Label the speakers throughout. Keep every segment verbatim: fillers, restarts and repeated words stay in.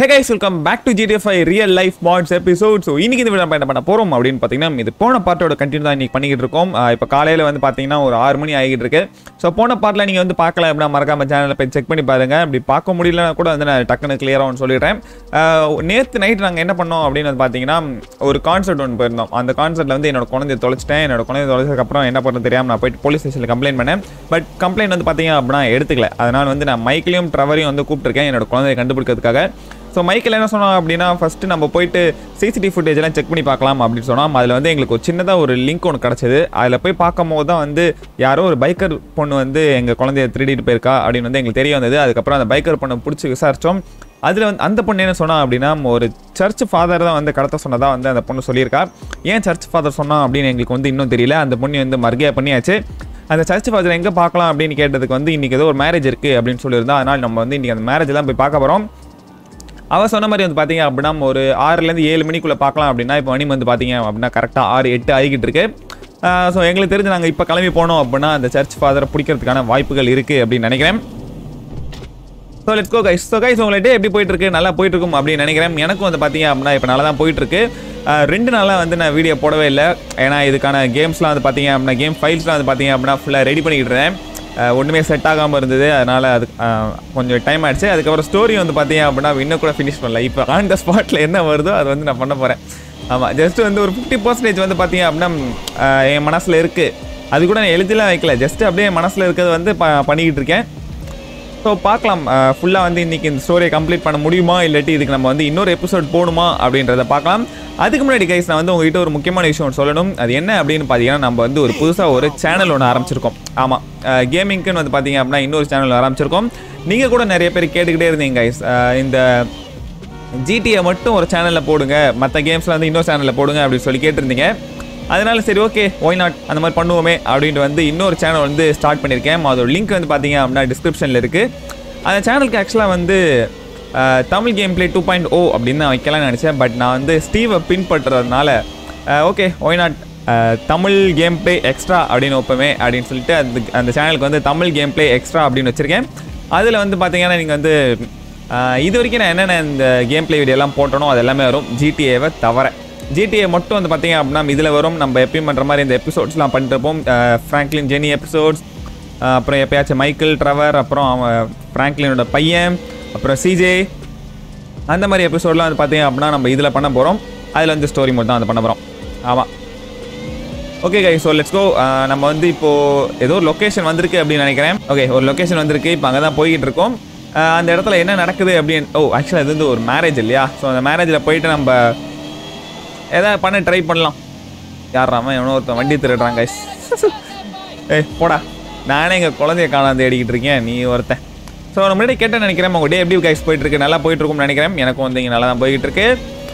Speaker 1: Hey guys, welcome back to G T A five real life mods episode. So இன்னைக்கு இந்த video நம்ம என்ன பண்ண போறோம் அப்படினு பாத்தீங்கன்னா இது போன பார்ட்டோட கண்டினியூ தான் இன்னைக்கு பண்ணிட்டு இருக்கோம். இப்போ காலையில வந்து பாத்தீங்கன்னா ஒரு ஆறு மணி ஆகிட்டு இருக்கு. சோ போன பார்ட்ல நீங்க வந்து பார்க்கல அப்படினா மறக்காம சேனலை போய் செக் பண்ணி பாருங்க. அப்படி பார்க்க முடியலனா கூட வந்து நான் டக்குனு கிளியரா ஒன்னு சொல்லிடுறேன். நேத்து நைட் நாங்க என்ன பண்ணோம் அப்படினு வந்து பாத்தீங்கன்னா ஒரு கான்சர்ட் ஒன்னு போயிருந்தோம். அந்த கான்சர்ட்ல வந்து என்னோட குழந்தையை தொலைச்சிட்டேன். என்னோட குழந்தையை தொலைச்சதுக்கு அப்புறம் என்ன பண்ணனும் தெரியாம நான் போய் போலீஸ் ஸ்டேஷன்ல கம்ப்ளைன்ட் பண்ணேன். பட் கம்ப்ளைன்ட் வந்து பாத்தீங்க அப்படினா எடுத்துக்கல. அதனால வந்து நான் மைக்லயும் ட்ரவரையும் வந்து கூப்பிட்டுருக்கேன் என்னோட குழந்தையை கண்டுபிடிக்கிறதுக்காக. ஸோ மைக்கில் என்ன சொன்னோம் அப்படின்னா ஃபஸ்ட்டு நம்ம போயிட்டு சிசிடிவி ஃபுட்டேஜ் எல்லாம் செக் பண்ணி பார்க்கலாம் அப்படின்னு சொன்னோம். அதில் வந்து எங்களுக்கு ஒரு சின்னதாக ஒரு லிங்க் ஒன்று கிடச்சிது. அதில் போய் பார்க்கும் போது தான் வந்து யாரோ ஒரு பைக்கர் பொண்ணு வந்து எங்கள் குழந்தைய திருடிட்டு போயிருக்கா அப்படின்னு வந்து எங்களுக்கு தெரிய வந்தது. அதுக்கப்புறம் அந்த பைக்கர் பொண்ணை பிடிச்சி விசாரித்தோம். அதில் வந்து அந்த பொண்ணு என்ன சொன்னா அப்படின்னா ஒரு சர்ச் ஃபாதர் தான் வந்து கடத்த சொன்னதாக வந்து அந்த பொண்ணு சொல்லியிருக்கா. ஏன் சர்ச் ஃபாதர் சொன்னா அப்படின்னு எங்களுக்கு வந்து இன்னும் தெரியல. அந்த பொண்ணு வந்து மர்கையா பண்ணியாச்சு. அந்த சர்ச் ஃபாதர் எங்கே பார்க்கலாம் அப்படின்னு கேட்டதுக்கு வந்து இன்றைக்கி ஏதோ ஒரு மேரேஜ் இருக்குது அப்படின்னு சொல்லியிருந்தா. அதனால் நம்ம வந்து இன்றைக்கி அந்த மேரேஜ் தான் போய் பார்க்க போகிறோம். அவள் சொன்ன மாதிரி வந்து பார்த்தீங்க அப்படின்னா ஒரு ஆறுலேருந்து ஏழு மணிக்குள்ளே பார்க்கலாம் அப்படின்னா இப்போ மணி வந்து பார்த்தீங்க அப்படின்னா கரெக்டாக ஆறு எட்டு ஆகிக்கிட்டு இருக்கு. ஸோ எங்களுக்கு தெரிஞ்சு நாங்கள் இப்போ கிளம்பி போனோம் அப்படின்னா அந்த சர்ச் ஃபாதரை பிடிக்கிறதுக்கான வாய்ப்புகள் இருக்குது அப்படின்னு நினைக்கிறேன். So let's go guys. So guys உங்கள்கிட்ட எப்படி போயிட்டு இருக்கு? நல்லா போயிட்டு இருக்கும் அப்படின்னு நினைக்கிறேன். எனக்கும் வந்து பார்த்தீங்க அப்படின்னா இப்போ நல்லா தான் போயிட்டு இருக்கு. ரெண்டு நாளாக வந்து நான் வீடியோ போடவே இல்லை. ஏன்னா இதுக்கான கேம்ஸ்லாம் வந்து பார்த்தீங்க அப்படின்னா கேம் ஃபைல்ஸ்லாம் வந்து பார்த்தீங்க அப்படின்னா ஃபுல்லாக ரெடி பண்ணிக்கிட்டு இருந்தேன். ஒன்றுமே செட் ஆகாமல் இருந்தது. அதனால் அது கொஞ்சம் டைம் ஆகிடுச்சு. அதுக்கப்புறம் ஸ்டோரி வந்து பார்த்தீங்க அப்படின்னா இன்னும் கூட ஃபினிஷ் பண்ணல. இப்போ ஆன் த ஸ்பாட்டில் என்ன வருதோ அது வந்து நான் பண்ண போகிறேன். ஆமாம், ஜஸ்ட் வந்து ஒரு ஃபிஃப்டி பர்சன்டேஜ் வந்து பார்த்தீங்க அப்படின்னா என் மனசில் இருக்குது. அது கூட நான் எழுதிலாம் வைக்கல. ஜஸ்ட்டு அப்படியே என் மனசில் இருக்கிறது வந்து ப பண்ணிக்கிட்டு இருக்கேன். ஸோ பார்க்கலாம் ஃபுல்லாக வந்து இன்றைக்கி இந்த ஸ்டோரியை கம்ப்ளீட் பண்ண முடியுமா இல்லாட்டி இதுக்கு நம்ம வந்து இன்னொரு எபிசோட் போகணுமா அப்படின்றத பார்க்கலாம். அதுக்கு முன்னாடி கைஸ் நான் வந்து உங்ககிட்ட ஒரு முக்கியமான விஷயம் சொல்லணும். அது என்ன அப்படின்னு பார்த்தீங்கன்னா நம்ம வந்து ஒரு புதுசாக ஒரு சேனல் ஒன்று ஆரம்பிச்சிருக்கோம். ஆமாம், கேமிங்க்குன்னு வந்து பார்த்தீங்க அப்படின்னா இன்னொரு சேனல் ஆரம்பிச்சிருக்கோம். நீங்கள் கூட நிறைய பேர் கேட்டுக்கிட்டே இருந்தீங்க கைஸ், இந்த ஜிடிஏ மட்டும் ஒரு சேனலில் போடுங்க, மற்ற கேம்ஸில் வந்து இன்னொரு சேனலில் போடுங்க அப்படின்னு சொல்லி கேட்டிருந்தீங்க. அதனால சரி ஓகே ஒய் நாட் அந்த மாதிரி பண்ணுவோமே அப்படின்ட்டு வந்து இன்னொரு சேனல் வந்து ஸ்டார்ட் பண்ணியிருக்கேன். அதோட லிங்க் வந்து பார்த்தீங்க அப்படின்னா டிஸ்கிரிப்ஷனில் இருக்குது. அந்த சேனலுக்கு ஆக்சுவலாக வந்து Tamil game play two point O அப்படின்னு நான் வைக்கலாம்னு நினச்சேன். பட் நான் வந்து ஸ்டீவை பின்பற்றுறதுனால okay why not Tamil game play extra அப்படின்னு வைப்போமே அப்படின்னு சொல்லிட்டு அந்த அந்த சேனலுக்கு வந்து தமிழ் கேம் பிளே எக்ஸ்ட்ரா அப்படின்னு வச்சுருக்கேன். அதில் வந்து பார்த்தீங்கன்னா நீங்கள் வந்து இது வரைக்கும் நான் என்னென்ன இந்த கேம் பிளே வீடியோலாம் போட்டனோ அது எல்லாமே வரும். ஜிடிஏவை தவிர ஜிடிஏ மட்டும் வந்து பார்த்தீங்க அப்படின்னா இதில் வரும். நம்ம எப்பயும் பண்ணுற மாதிரி இந்த எபிசோட்ஸ்லாம் பண்ணிட்டு இருப்போம். ஃப்ராங்க்லின் ஜெனி எபிசோட்ஸ், அப்புறம் எப்பயாச்சும் மைக்கிள் ட்ரவர், அப்புறம் அவன் ஃப்ராங்க்லினோட பையன், அப்புறம் சிஜே, அந்த மாதிரி எபிசோட்லாம் வந்து பார்த்தீங்க அப்படின்னா நம்ம இதில் பண்ண போகிறோம். அதில் வந்து ஸ்டோரி மட்டும் தான் வந்து பண்ண போகிறோம். ஆமாம், okay guy. So let's go. நம்ம வந்து இப்போது ஏதோ ஒரு லொக்கேஷன் வந்திருக்கு அப்படின்னு நினைக்கிறேன். ஓகே, ஒரு லொக்கேஷன் வந்திருக்கு. இப்போ அங்கே தான் போய்கிட்டு இருக்கோம். அந்த இடத்துல என்ன நடக்குது அப்படின்னு, ஓ ஆக்சுவலாக இது வந்து ஒரு மேரேஜ் இல்லையா? ஸோ அந்த மேரேஜில் போயிட்டு நம்ம எதாவது பண்ண ட்ரை பண்ணலாம். யாராம எவனோ ஒருத்தன் வண்டி திருடுறாங்க கைஸ். ஏய் போடா, நானே எங்கள் குழந்தைய காணாந்து தேடிக்கிட்டு இருக்கேன், நீ ஒருத்தன். ஸோ நம்ம முன்னாடி கேட்டேன்னு நினைக்கிறேன். உங்கள் டே எப்படி கைஸ் போயிட்டுருக்கு? நல்லா போயிட்டுருக்கும்னு நினைக்கிறேன். எனக்கும் வந்து இங்கே நல்லா தான் போய்கிட்டு இருக்கு.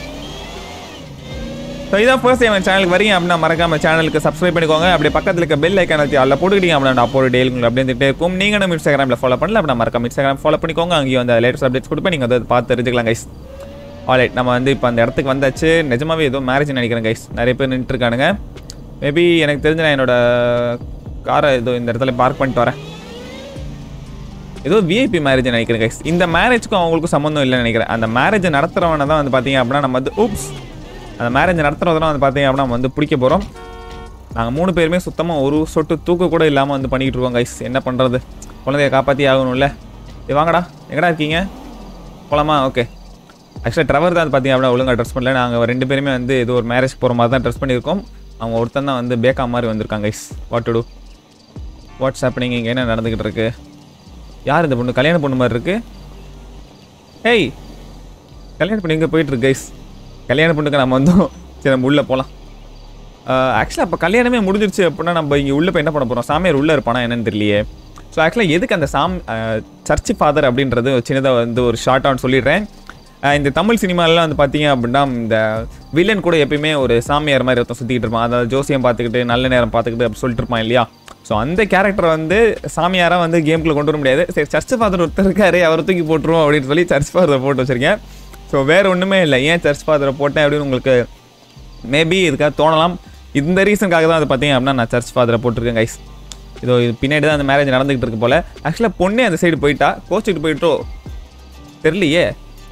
Speaker 1: ஸோ இதான் ஃபர்ஸ்ட் டைம் என் சேனலுக்கு வரீங்க அப்படின்னா மறக்காம சேனலுக்கு சப்ஸ்கிரைப் பண்ணிக்கோங்க. அப்படியே பக்கத்தில் இருக்க பெல் ஐக்கான் வச்சு அதில் போட்டுக்கிட்டீங்க அப்படின்னா அப்போ டெய்லி உங்களுக்கு அப்படியே இருந்துகிட்டே இருக்கும். நீங்கள் நம்ம இன்ஸ்டாகிராமில் ஃபாலோ பண்ணல அப்படின்னா மறக்காம இன்ஸ்டாகிராம் ஃபாலோ பண்ணிக்கோங்க. அங்கேயும் அந்த லேட்டஸ்ட் அப்டேட்ஸ் கொடுப்பேன். நீங்கள் அதை பார்த்து தெரிஞ்சுக்கலாம் கைஸ். ஆல்ரைட், நம்ம வந்து இப்போ அந்த இடத்துக்கு வந்தாச்சு. நிஜமாவே ஏதோ மேரேஜ் நினைக்கிறேன் கைஸ். நிறைய பேர் நின்றுருக்கானுங்க. மேபி எனக்கு தெரிஞ்சு நான் என்னோட காரை ஏதோ இந்த இடத்துல பார்க் பண்ணிட்டு வரேன். ஏதோ விஐபி மேரேஜ் நினைக்கிறேன் கைஸ். இந்த மேரேஜ்க்கும் அவங்களுக்கும் சம்மந்தம் இல்லைன்னு நினைக்கிறேன். அந்த மேரேஜை நடத்துகிறவனை தான் வந்து பார்த்தீங்க அப்படின்னா நம்ம வந்து ஊப்ஸ் அந்த மேரேஜை நடத்துகிறதெல்லாம் வந்து பார்த்தீங்க அப்படின்னா நம்ம வந்து பிடிக்க போகிறோம். நாங்கள் மூணு பேருமே சுத்தமாக ஒரு சொட்டு தூக்க கூட இல்லாமல் வந்து பண்ணிக்கிட்டு இருக்கோம் கைஸ். என்ன பண்ணுறது, குழந்தைய காப்பாற்றி ஆகணும்ல. இது வாங்கடா, எங்கடா இருக்கீங்க? போலாமா? ஓகே. ஆக்சுவலாக ட்ரவர் தான் பார்த்தீங்க அப்படின்னா ஒழுங்காக ட்ரெஸ் பண்ணல. நாங்கள் ரெண்டு பேருமே வந்து ஏதோ ஒரு மேரேஜ் போகிற மாதிரி தான் ட்ரெஸ் பண்ணியிருக்கோம். அவங்க ஒருத்தன் தான் வந்து பேக்கா மாதிரி வந்திருக்காங்க guys. What to do, what's happening, இங்கே என்ன நடந்துக்கிட்டு இருக்கு? யார் இந்த பொண்ணு? கல்யாண பொண்ணு மாதிரி இருக்கு. ஏய், கல்யாண பொண்ணு எங்கே போயிட்டுருக்கு கைஸ்? கல்யாண பொண்ணுக்கு நம்ம வந்து சரி நம்ம உள்ளே போகலாம். ஆக்சுவலாக அப்போ கல்யாணமே முடிஞ்சிருச்சு அப்படின்னா நம்ம இங்கே உள்ளே போய் என்ன பண்ண போகிறோம்? சாமியார் உள்ளே இருப்பானா என்னன்னு தெரியலையே. ஸோ ஆக்சுவலாக எதுக்கு அந்த சாம் சர்ச் ஃபாதர் அப்படின்றது சின்னதாக வந்து ஒரு ஷார்ட்டாக சொல்லிடுறேன். இந்த தமிழ் சினிமாலெலாம் வந்து பார்த்தீங்க அப்படின்னா இந்த வில்லன் கூட எப்பயுமே ஒரு சாமியார் மாதிரி ஒருத்தன் சுற்றிக்கிட்டு இருப்பான். அதாவது ஜோசியம் பார்த்துக்கிட்டு நல்ல நேரம் பார்த்துக்கிட்டு அப்படி சொல்லிட்டு இருப்பான் இல்லையா? ஸோ அந்த கேரக்டரை வந்து சாமியாராக வந்து கேமுக்குள்ளே கொண்டு வர முடியாது. சரி, சர்ச் ஃபாதர் ஒருத்தர் இருக்காரு, அவரை தூக்கி போட்டுருவோம் அப்படின்னு சொல்லி சர்ச் ஃபாதரை போட்டு வச்சுருக்கேன். ஸோ வேறு ஒன்றுமே இல்லை. ஏன் சர்ச் ஃபாதரை போட்டேன் அப்படின்னு உங்களுக்கு மேபி இதுக்காக தோணலாம். இந்த ரீசனுக்காக தான் அது பார்த்தீங்க அப்படின்னா நான் சர்ச் ஃபாதரை போட்டிருக்கேன் கைஸ். இதோ இது பின்னாடி தான் அந்த மேரேஜ் நடந்துகிட்டு இருக்கு போல். ஆக்சுவலாக பொண்ணே அந்த சைடு போயிட்டா, கோச்சிட்டு போயிட்டோ தெரியலையே.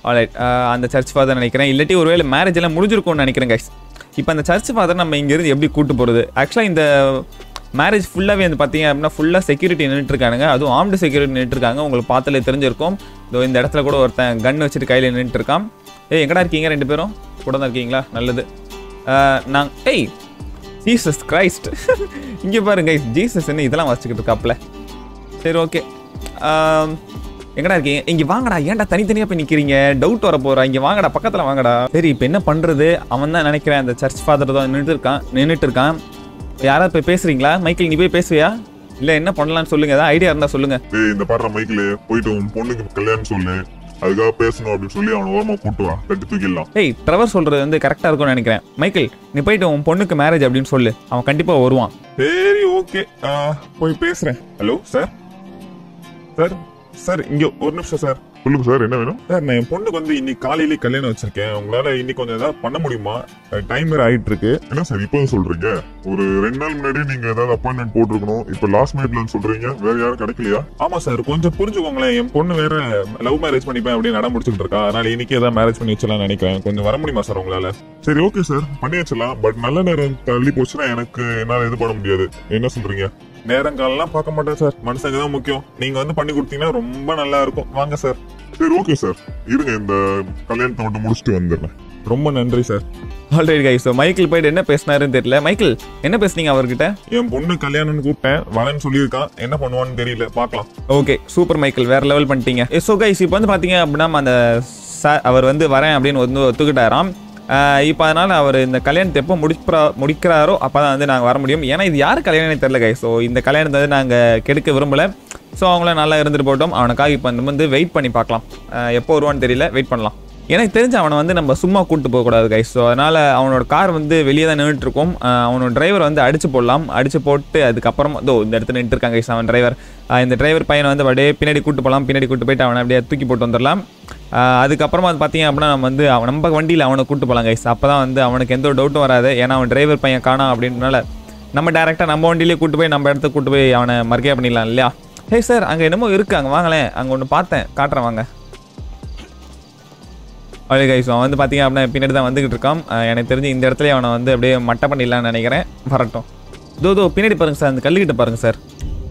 Speaker 1: ஆல்ரைட், அந்த சர்ச் ஃபாதர் நினைக்கிறேன். இல்லாட்டி ஒருவேளை மேரேஜ் எல்லாம் முடிஞ்சிருக்கும்னு நினைக்கிறேன் கைஸ். இப்போ அந்த சர்ச் ஃபாதர் நம்ம இங்கேருந்து எப்படி கூட்டு போகிறது? ஆக்சுவலாக இந்த மேரேஜ் ஃபுல்லாகவே வந்து பார்த்தீங்க அப்படின்னா ஃபுல்லாக செக்யூரிட்டி நின்றுட்டுருக்காங்க. அதுவும் ஆர்ம்டு செக்யூரிட்டி நின்றுட்டுருக்காங்க. உங்களுக்கு பார்த்தாலே தெரிஞ்சிருக்கும். இதோ இந்த இடத்துல கூட ஒருத்தன் கன் வச்சுட்டு கையில் நின்றுட்டுருக்கான். ஏய் எங்கடா இருக்கீங்க ரெண்டு பேரும்? கூட தான் இருக்கீங்களா? நல்லது. நான் ஏய் ஜீசஸ் கிரைஸ்ட் இங்கே பாருங்க கைஸ், ஜீசஸ் என்ன இதெல்லாம் வச்சுக்கிட்டு இருக்காப்ல. சரி ஓகே, எங்கடா இருக்கீங்க? இங்கே வாங்கடா. ஏன்டா தனித்தனியாக போய் நிற்கிறீங்க? டவுட் வர போகிறா. இங்கே வாங்கடா, பக்கத்தில் வாங்கடா. சரி இப்போ என்ன பண்ணுறது? அவன் தான் நினைக்கிறேன் அந்த சர்ச் ஃபாதர் தான் நின்றுட்டு இருக்கான் நின்றுட்டு இருக்கான் யாராவது போய் பேசுறீங்களா? மைக்கிள் நீ போய் பேசுவியா? இல்ல என்ன பண்ணலாம்னு சொல்லுங்க, ஏதாவது ஐடியா இருந்தா சொல்லுங்க.
Speaker 2: ஏய் இந்த பாடுற மைக்கிள், போயிட்டு உன் பொண்ணுக்கு கல்யாணம் சொல்லு, அதுக்காக பேசணும் அப்படின்னு சொல்லி அவனை ஓரமா கூட்டு வா, தட்டி தூக்கிடலாம்.
Speaker 1: ஏய் ட்ரெவர் சொல்றது வந்து கரெக்டா இருக்கும்னு நினைக்கிறேன். மைக்கிள் நீ போயிட்டு உன் பொண்ணுக்கு மேரேஜ் அப்படின்னு சொல்லு, அவன் கண்டிப்பா வருவான்.
Speaker 2: சரி ஓகே, போய் பேசுறேன். ஹலோ சார், சார் சார் இங்க ஒரு நிமிஷம் சார். சொல்லுங்க சார், என்ன வேணும்? சார் நான் என் பொண்ணுக்கு வந்து இன்னைக்கு காலையிலேயே கல்யாணம் வச்சிருக்கேன். உங்களால இன்னைக்கு கொஞ்சம் ஏதாவது பண்ண முடியுமா? டைம் வேற ஆயிட்டு இருக்கு. என்ன சார் இப்போ சொல்றீங்க? ஒரு ரெண்டு நாள் முன்னாடி நீங்க ஏதாவது அப்பாயின்மெண்ட் போட்டுருக்கணும். இப்ப லாஸ்ட் மினிட்ல சொல்றீங்க வேற யாரும் கிடைக்கலையா? ஆமா சார், கொஞ்சம் புரிஞ்சுக்கோங்களேன். என் பொண்ணு வேற லவ் மேரேஜ் பண்ணிப்பேன் அப்படின்னு நட முடிச்சுட்டு இருக்கா. அதனால இன்னைக்கு ஏதாவது மேரேஜ் பண்ணி வச்சலாம் நினைக்கிறேன். கொஞ்சம் வர முடியுமா சார் உங்களால? சரி ஓகே சார், பண்ணி வச்சலாம். பட் நல்ல நேரம் தள்ளி போச்சுன்னா எனக்கு என்னால இது பண்ண முடியாது. என்ன சொல்றீங்க? நேரங்காலெல்லாம் பார்க்க மாட்டேன் சார், மனுஷங்க தான் முக்கியம். நீங்க வந்து பண்ணி கொடுத்தீங்கன்னா ரொம்ப நல்லா இருக்கும். வாங்க சார். சரி ஓகே சார், இருங்க இந்த கல்யாணத்தை மட்டும் முடிச்சுட்டு வந்துடுறேன். ரொம்ப நன்றி சார்.
Speaker 1: ஆல்ரைட் கைஸ், மைக்கிள் போயிட்டு என்ன பேசினாருன்னு தெரியல. மைக்கிள் என்ன பேசுனீங்க அவர்கிட்ட?
Speaker 2: என் பொண்ணு கல்யாணம்னு கூப்பிட்டேன், வரேன்னு சொல்லியிருக்கான். என்ன பண்ணுவான்னு தெரியல, பார்க்கலாம்.
Speaker 1: ஓகே சூப்பர் மைக்கிள், வேற லெவல் பண்ணிட்டீங்க. ஸோ கைஸ் இப்போ வந்து பார்த்தீங்க அப்படின்னா அந்த அவர் வந்து வரேன் அப்படின்னு வந்து ஒத்துக்கிட்டாராம். இப்போ அதனால் அவர் இந்த கல்யாணத்தை எப்போ முடிப்பா முடிக்கிறாரோ அப்போ தான் வந்து நாங்கள் வர முடியும். ஏன்னா இது யார் கல்யாணம் தெரியல கைஸ். ஸோ இந்த கல்யாணத்தை வந்து நாங்கள் கெடுக்க விரும்பலை. ஸோ அவங்கள நல்லா இருந்துட்டு போட்டோம். அவனுக்காக இப்போ வந்து வெயிட் பண்ணி பார்க்கலாம், எப்போ வருவான்னு தெரியல, வெயிட் பண்ணலாம். எனக்கு தெரிஞ்சு அவனை வந்து நம்ம சும்மா கூப்பிட்டு போகக்கூடாது கைஸ். ஸோ அதனால் அவனோட கார் வந்து வெளியே தான் நின்றுட்டு இருக்கும். அவனோட டிரைவர் வந்து அடிச்சு போடலாம். அடிச்சு போட்டு அதுக்கப்புறமா தோ இந்த இடத்துல நின்று இருக்காங்க கைஸ் அவன் டிரைவர். இந்த டிரைவர் பையனை வந்து அப்படியே பின்னாடி கூட்டு போகலாம். பின்னாடி கூட்டு போயிட்டு அவனை அப்படியே தூக்கி போட்டு வந்துடலாம். அதுக்கப்புறமா அது பார்த்தீங்க அப்படின்னா நம்ம வந்து அவன் நம்ம வண்டியில் அவனை கூட்டு போகலாம் கைஸ். அப்போ தான் வந்து அவனுக்கு எந்த ஒரு டவுட்டும் வராது. ஏன்னா அவன் டிரைவர் பையன் காணா அப்படின்றனால நம்ம டேரெக்டாக நம்ம வண்டியிலே கூட்டு போய் நம்ம இடத்துக்கு கூட்டு போய் அவனை மறுக்கையாக பண்ணிடலாம் இல்லையா? ஹே சார் அங்கே என்னமோ இருக்குது, அங்கே வாங்களேன். அங்கே ஒன்று பார்த்தேன், காட்டுறேன் வாங்க. அவ்வளோ கைஸ், அவன் வந்து பார்த்தீங்க அப்படின்னா பின்னாடி தான் வந்துக்கிட்டு இருக்கான். எனக்கு தெரிஞ்சு இந்த இடத்துல அவனை வந்து அப்படியே மட்டை பண்ணிடலான்னு நினைக்கிறேன். வரட்டும். தோ தோ பின்னாடி பாருங்கள் சார், அந்த கல்லுக்கிட்ட பாருங்கள் சார்.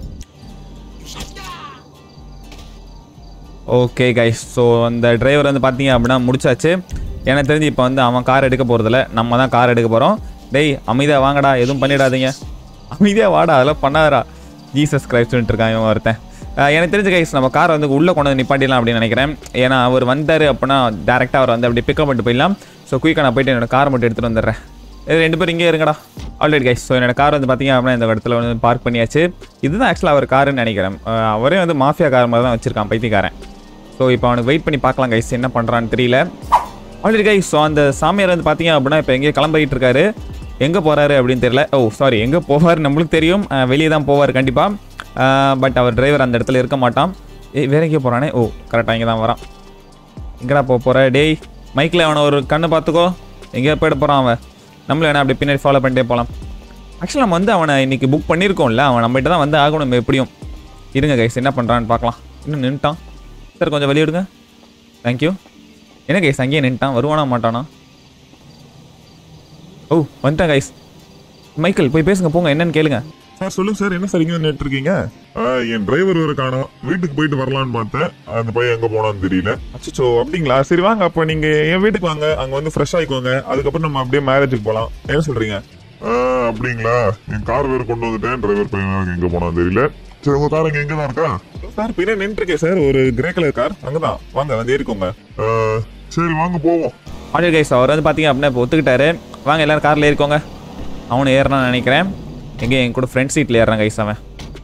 Speaker 1: ஓகே கைஸ், ஸோ அந்த டிரைவர் வந்து பார்த்தீங்க அப்படின்னா முடிச்சாச்சு. எனக்கு தெரிஞ்சு இப்போ வந்து அவன் கார் எடுக்க போகிறதில்ல, நம்ம தான் கார் எடுக்க போகிறோம். டேய் அமைதியாக வாங்கடா, எதுவும் பண்ணிடாதீங்க. அமைதியாக வாடா, அதெல்லாம் பண்ணாதரா. ஜீசஸ் கிரைஸ்ட்ன்ட்டு இருக்கான் இவன் ஒருத்தன். எனக்கு தெரிஞ்ச கைஸ் நம்ம காரை வந்து உள்ளே கொண்டு வந்து நிப்பாட்டிடலாம் அப்படின்னு நினைக்கிறேன். ஏன்னா அவர் வந்தார் அப்படின்னா டேரெக்டாக அவர் வந்து அப்படி பிக்கப் பண்ணிட்டு போயிடலாம். ஸோ குயிக்காக நான் போய்ட்டு என்னோட காரை மட்டும் எடுத்துகிட்டு வந்துடுறேன். இது ரெண்டு பேரும் இங்கே இருங்கடா. ஆல்ரெடி கைஸ், ஸோ என்னோட கார் வந்து பார்த்தீங்க அப்படின்னா இந்த இடத்துல வந்து பார்க் பண்ணியாச்சு. இதுதான் ஆக்சுவலாக அவர் காருன்னு நினைக்கிறேன். அவரே வந்து மாஃபியா கார் மாதிரி தான் வச்சுருக்கான், பைத்தியக்காரன். ஸோ இப்போ அவனுக்கு வெயிட் பண்ணி பார்க்கலாம் கைஸ், என்ன பண்ணுறான்னு தெரியல. ஆல்ரெடி கைஸ், ஸோ அந்த சாமியார் வந்து பார்த்தீங்க அப்படின்னா இப்போ எங்கேயோ கிளம்பிட்டு இருக்காரு. எங்கே போகிறாரு அப்படின்னு தெரியல. ஓ சாரி, எங்கே போவார் நம்மளுக்கு தெரியும், வெளியே தான் போவார் கண்டிப்பாக. பட் அவர் டிரைவர் அந்த இடத்துல இருக்க மாட்டான். ஏ வேற எங்கேயோ போகிறானே. ஓ கரெக்டாக இங்கே தான் வரான். எங்கடா போக போகிற? டேய் மைக்கில் அவனை ஒரு கண்ணு பார்த்துக்கோ, எங்கேயோ போயிட போகிறான் அவன். நம்மளும் வேணா அப்படி பின்னாடி ஃபாலோ பண்ணிட்டே போகலாம். ஆக்சுவலாக நம்ம வந்து அவனை இன்றைக்கி புக் பண்ணியிருக்கோம்ல, அவன் நம்மகிட்ட தான் வந்து ஆகணும் நம்ம எப்படியும். இருங்க கைஸ் என்ன பண்ணுறான்னு பார்க்கலாம். இன்னும் நின்ட்டான் சார், கொஞ்சம் வெளியே விடுங்க. தேங்க்யூ. என்ன கைஸ் அங்கேயே நின்ட்டான், வருவானா மாட்டானா? ஓ வந்துட்டான் கைஸ். மைக்கிள் போய் பேசுங்க, போங்க, என்னன்னு கேளுங்க.
Speaker 2: சார் சொல்லுங்க சார், என்ன சார் இங்கே நின்றுட்டு இருக்கீங்க? என் டிரைவர் வேற காணோம், வீட்டுக்கு போயிட்டு வரலான்னு பார்த்தேன். அந்த பையன் எங்கே போனான்னு தெரியல. அச்சோ அப்படிங்களா? சரி வாங்க, அப்போ நீங்க என் வீட்டுக்கு வாங்க, அங்கே வந்து ஃப்ரெஷ் ஆகிக்கோங்க. அதுக்கப்புறம் நம்ம அப்படியே மேரேஜுக்கு போகலாம். என்ன சொல்றீங்க? அப்படிங்களா? என் கார் வேற கொண்டு வந்துட்டேன், டிரைவர் பையன் எங்கே போனான்னு தெரியல. சரி உங்க கார் எங்க தான் இருக்கா? சார் பின்னாடி நின்று இருக்கேன் சார், ஒரு கிரே கலர் கார், அங்கதான். வாங்க வந்து ஏறிக்கோங்க. சரி வாங்க போவோம்.
Speaker 1: ஆடியோ கைஸ், அவர் வந்து பார்த்தீங்க அப்படின்னா இப்போ ஒத்துக்கிட்டாரு. வாங்க எல்லாரும் காரில் ஏறிக்கோங்க. அவனு ஏறினான்னு நினைக்கிறேன். எங்கே என் கூட ஃப்ரண்ட் சீட்டில் ஏறுறான் கைஸ் அவன்.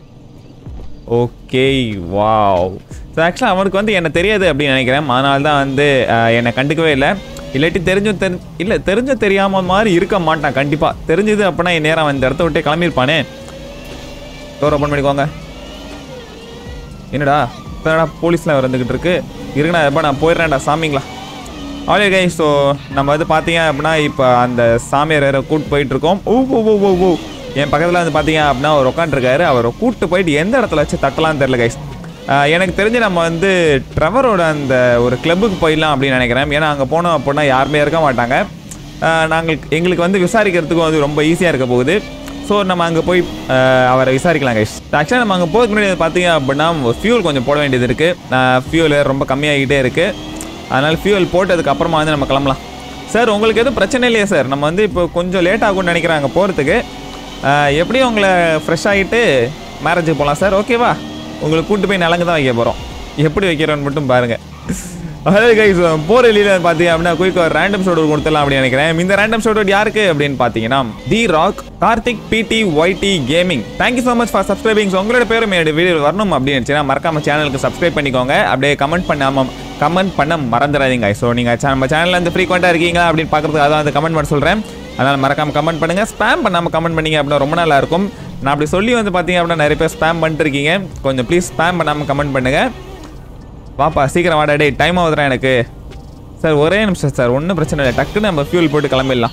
Speaker 1: Okay wow. ஸோ ஆக்சுவலாக அவனுக்கு வந்து என்ன தெரியாது அப்படின்னு நினைக்கிறேன். அதனால தான் வந்து என்னை கண்டுக்கவே இல்லை. இல்லாட்டி தெரிஞ்சும் தெரி இல்லை தெரிஞ்சும் தெரியாமல் மாதிரி இருக்க மாட்டான் கண்டிப்பாக. தெரிஞ்சது அப்படின்னா என் நேரம் இந்த இடத்த விட்டே கிளம்பியிருப்பானே. டோர் ஓப்பன் பண்ணிக்கோங்க. என்னடா இப்போடா போலீஸ்லாம் வந்துக்கிட்டு இருக்கு. இருக்குண்ணா எப்போ நான் போயிடுறேன்டா சாமிங்களா. ஆலே கை. ஸோ நம்ம வந்து பார்த்தீங்க அப்படின்னா இப்போ அந்த சாமியார் வேறு கூப்பிட்டு போயிட்டுருக்கோம். ஓ ஓ ஓ ஓ ஓ என் பக்கத்தில் வந்து பார்த்தீங்க அப்படின்னா அவர் உட்காந்துருக்காரு. அவரை கூப்பிட்டு போயிட்டு எந்த இடத்துல வச்சு தட்டலான்னு தெரியல கைஸ். எனக்கு தெரிஞ்சு நம்ம வந்து ட்ரெவரோட அந்த ஒரு கிளப்புக்கு போயிடலாம் அப்படின்னு நினைக்கிறேன். ஏன்னா அங்கே போனோம் அப்படின்னா யாருமே இருக்க மாட்டாங்க. நாங்கள் எங்களுக்கு வந்து விசாரிக்கிறதுக்கும் வந்து ரொம்ப ஈஸியாக இருக்க போகுது. ஸோ நம்ம அங்கே போய் அவரை விசாரிக்கலாம் கைஸ். ஆக்சுவலாக நம்ம அங்கே போகிறதுக்கு முன்னாடி பார்த்தீங்க அப்படின்னா ஃபியூல் கொஞ்சம் போட வேண்டியது இருக்குது. ஃபியூல் ரொம்ப கம்மியாகிட்டே இருக்குது. அதனால் ஃபியூல் போட்டதுக்கு அப்புறமா வந்து நம்ம கிளம்பலாம். சார் உங்களுக்கு எதுவும் பிரச்சனை இல்லையா சார்? நம்ம வந்து இப்போ கொஞ்சம் லேட் ஆகும்னு நினைக்கிறேன் அங்கே போகிறதுக்கு. எப்படியும் உங்களை ஃப்ரெஷ் ஆகிட்டு மேரேஜுக்கு போகலாம் சார். ஓகேவா? உங்களுக்கு கூட்டு போய் நலங்கு தான் வைக்க போகிறோம். எப்படி வைக்கிறோன்னு மட்டும் பாருங்கள். அதாவது கைஸ் போகிற வெளியில் பார்த்தீங்க அப்படின்னா குயிக் ஒரு ரேண்டம் ஷோட் கொடுத்துடலாம் அப்படின்னு நினைக்கிறேன். இந்த ரேண்டம் ஷோட் யாருக்கு அப்படின்னு பார்த்தீங்கன்னா தி rock Karthik PD YT gaming. Thank you so much for subscribing. உங்களோட பேரும் என்னோட வீடியோ வரணும் அப்படின்னு நினச்சினா மறக்காம சேனலுக்கு சப்ஸ்கிரைப் பண்ணிக்கோங்க. அப்படியே கமெண்ட் பண்ணாமல் கமெண்ட் பண்ண மறந்துடாதீங்க. ஸோ நீங்கள் நம்ம சேனலில் வந்து ஃப்ரீக்வெண்ட்டாக இருக்கீங்களா அப்படின்னு பார்க்குறதுக்கு அதான் வந்து கமெண்ட் பண்ண சொல்கிறேன். அதனால் மறக்காம கமெண்ட் பண்ணுங்கள். ஸ்பேம் பண்ணாமல் கமெண்ட் பண்ணிங்க அப்படின்னா ரொம்ப நல்லா இருக்கும். நான் அப்படி சொல்லி வந்து பார்த்தீங்க அப்படின்னா நிறைய பேர் ஸ்பேம் பண்ணிட்டுருக்கீங்க. கொஞ்சம் ப்ளீஸ் ஸ்பேம் பண்ணாமல் கமெண்ட் பண்ணுங்கள். வாப்பா சீக்கிரம் வாடா. டே டைம் ஆகுதுடா எனக்கு. சார் ஒரே நிமிஷம் சார், ஒன்றும் பிரச்சனை இல்லை. டக்குன்னு நம்ம ஃபியூல் போட்டு கிளம்பிடலாம்.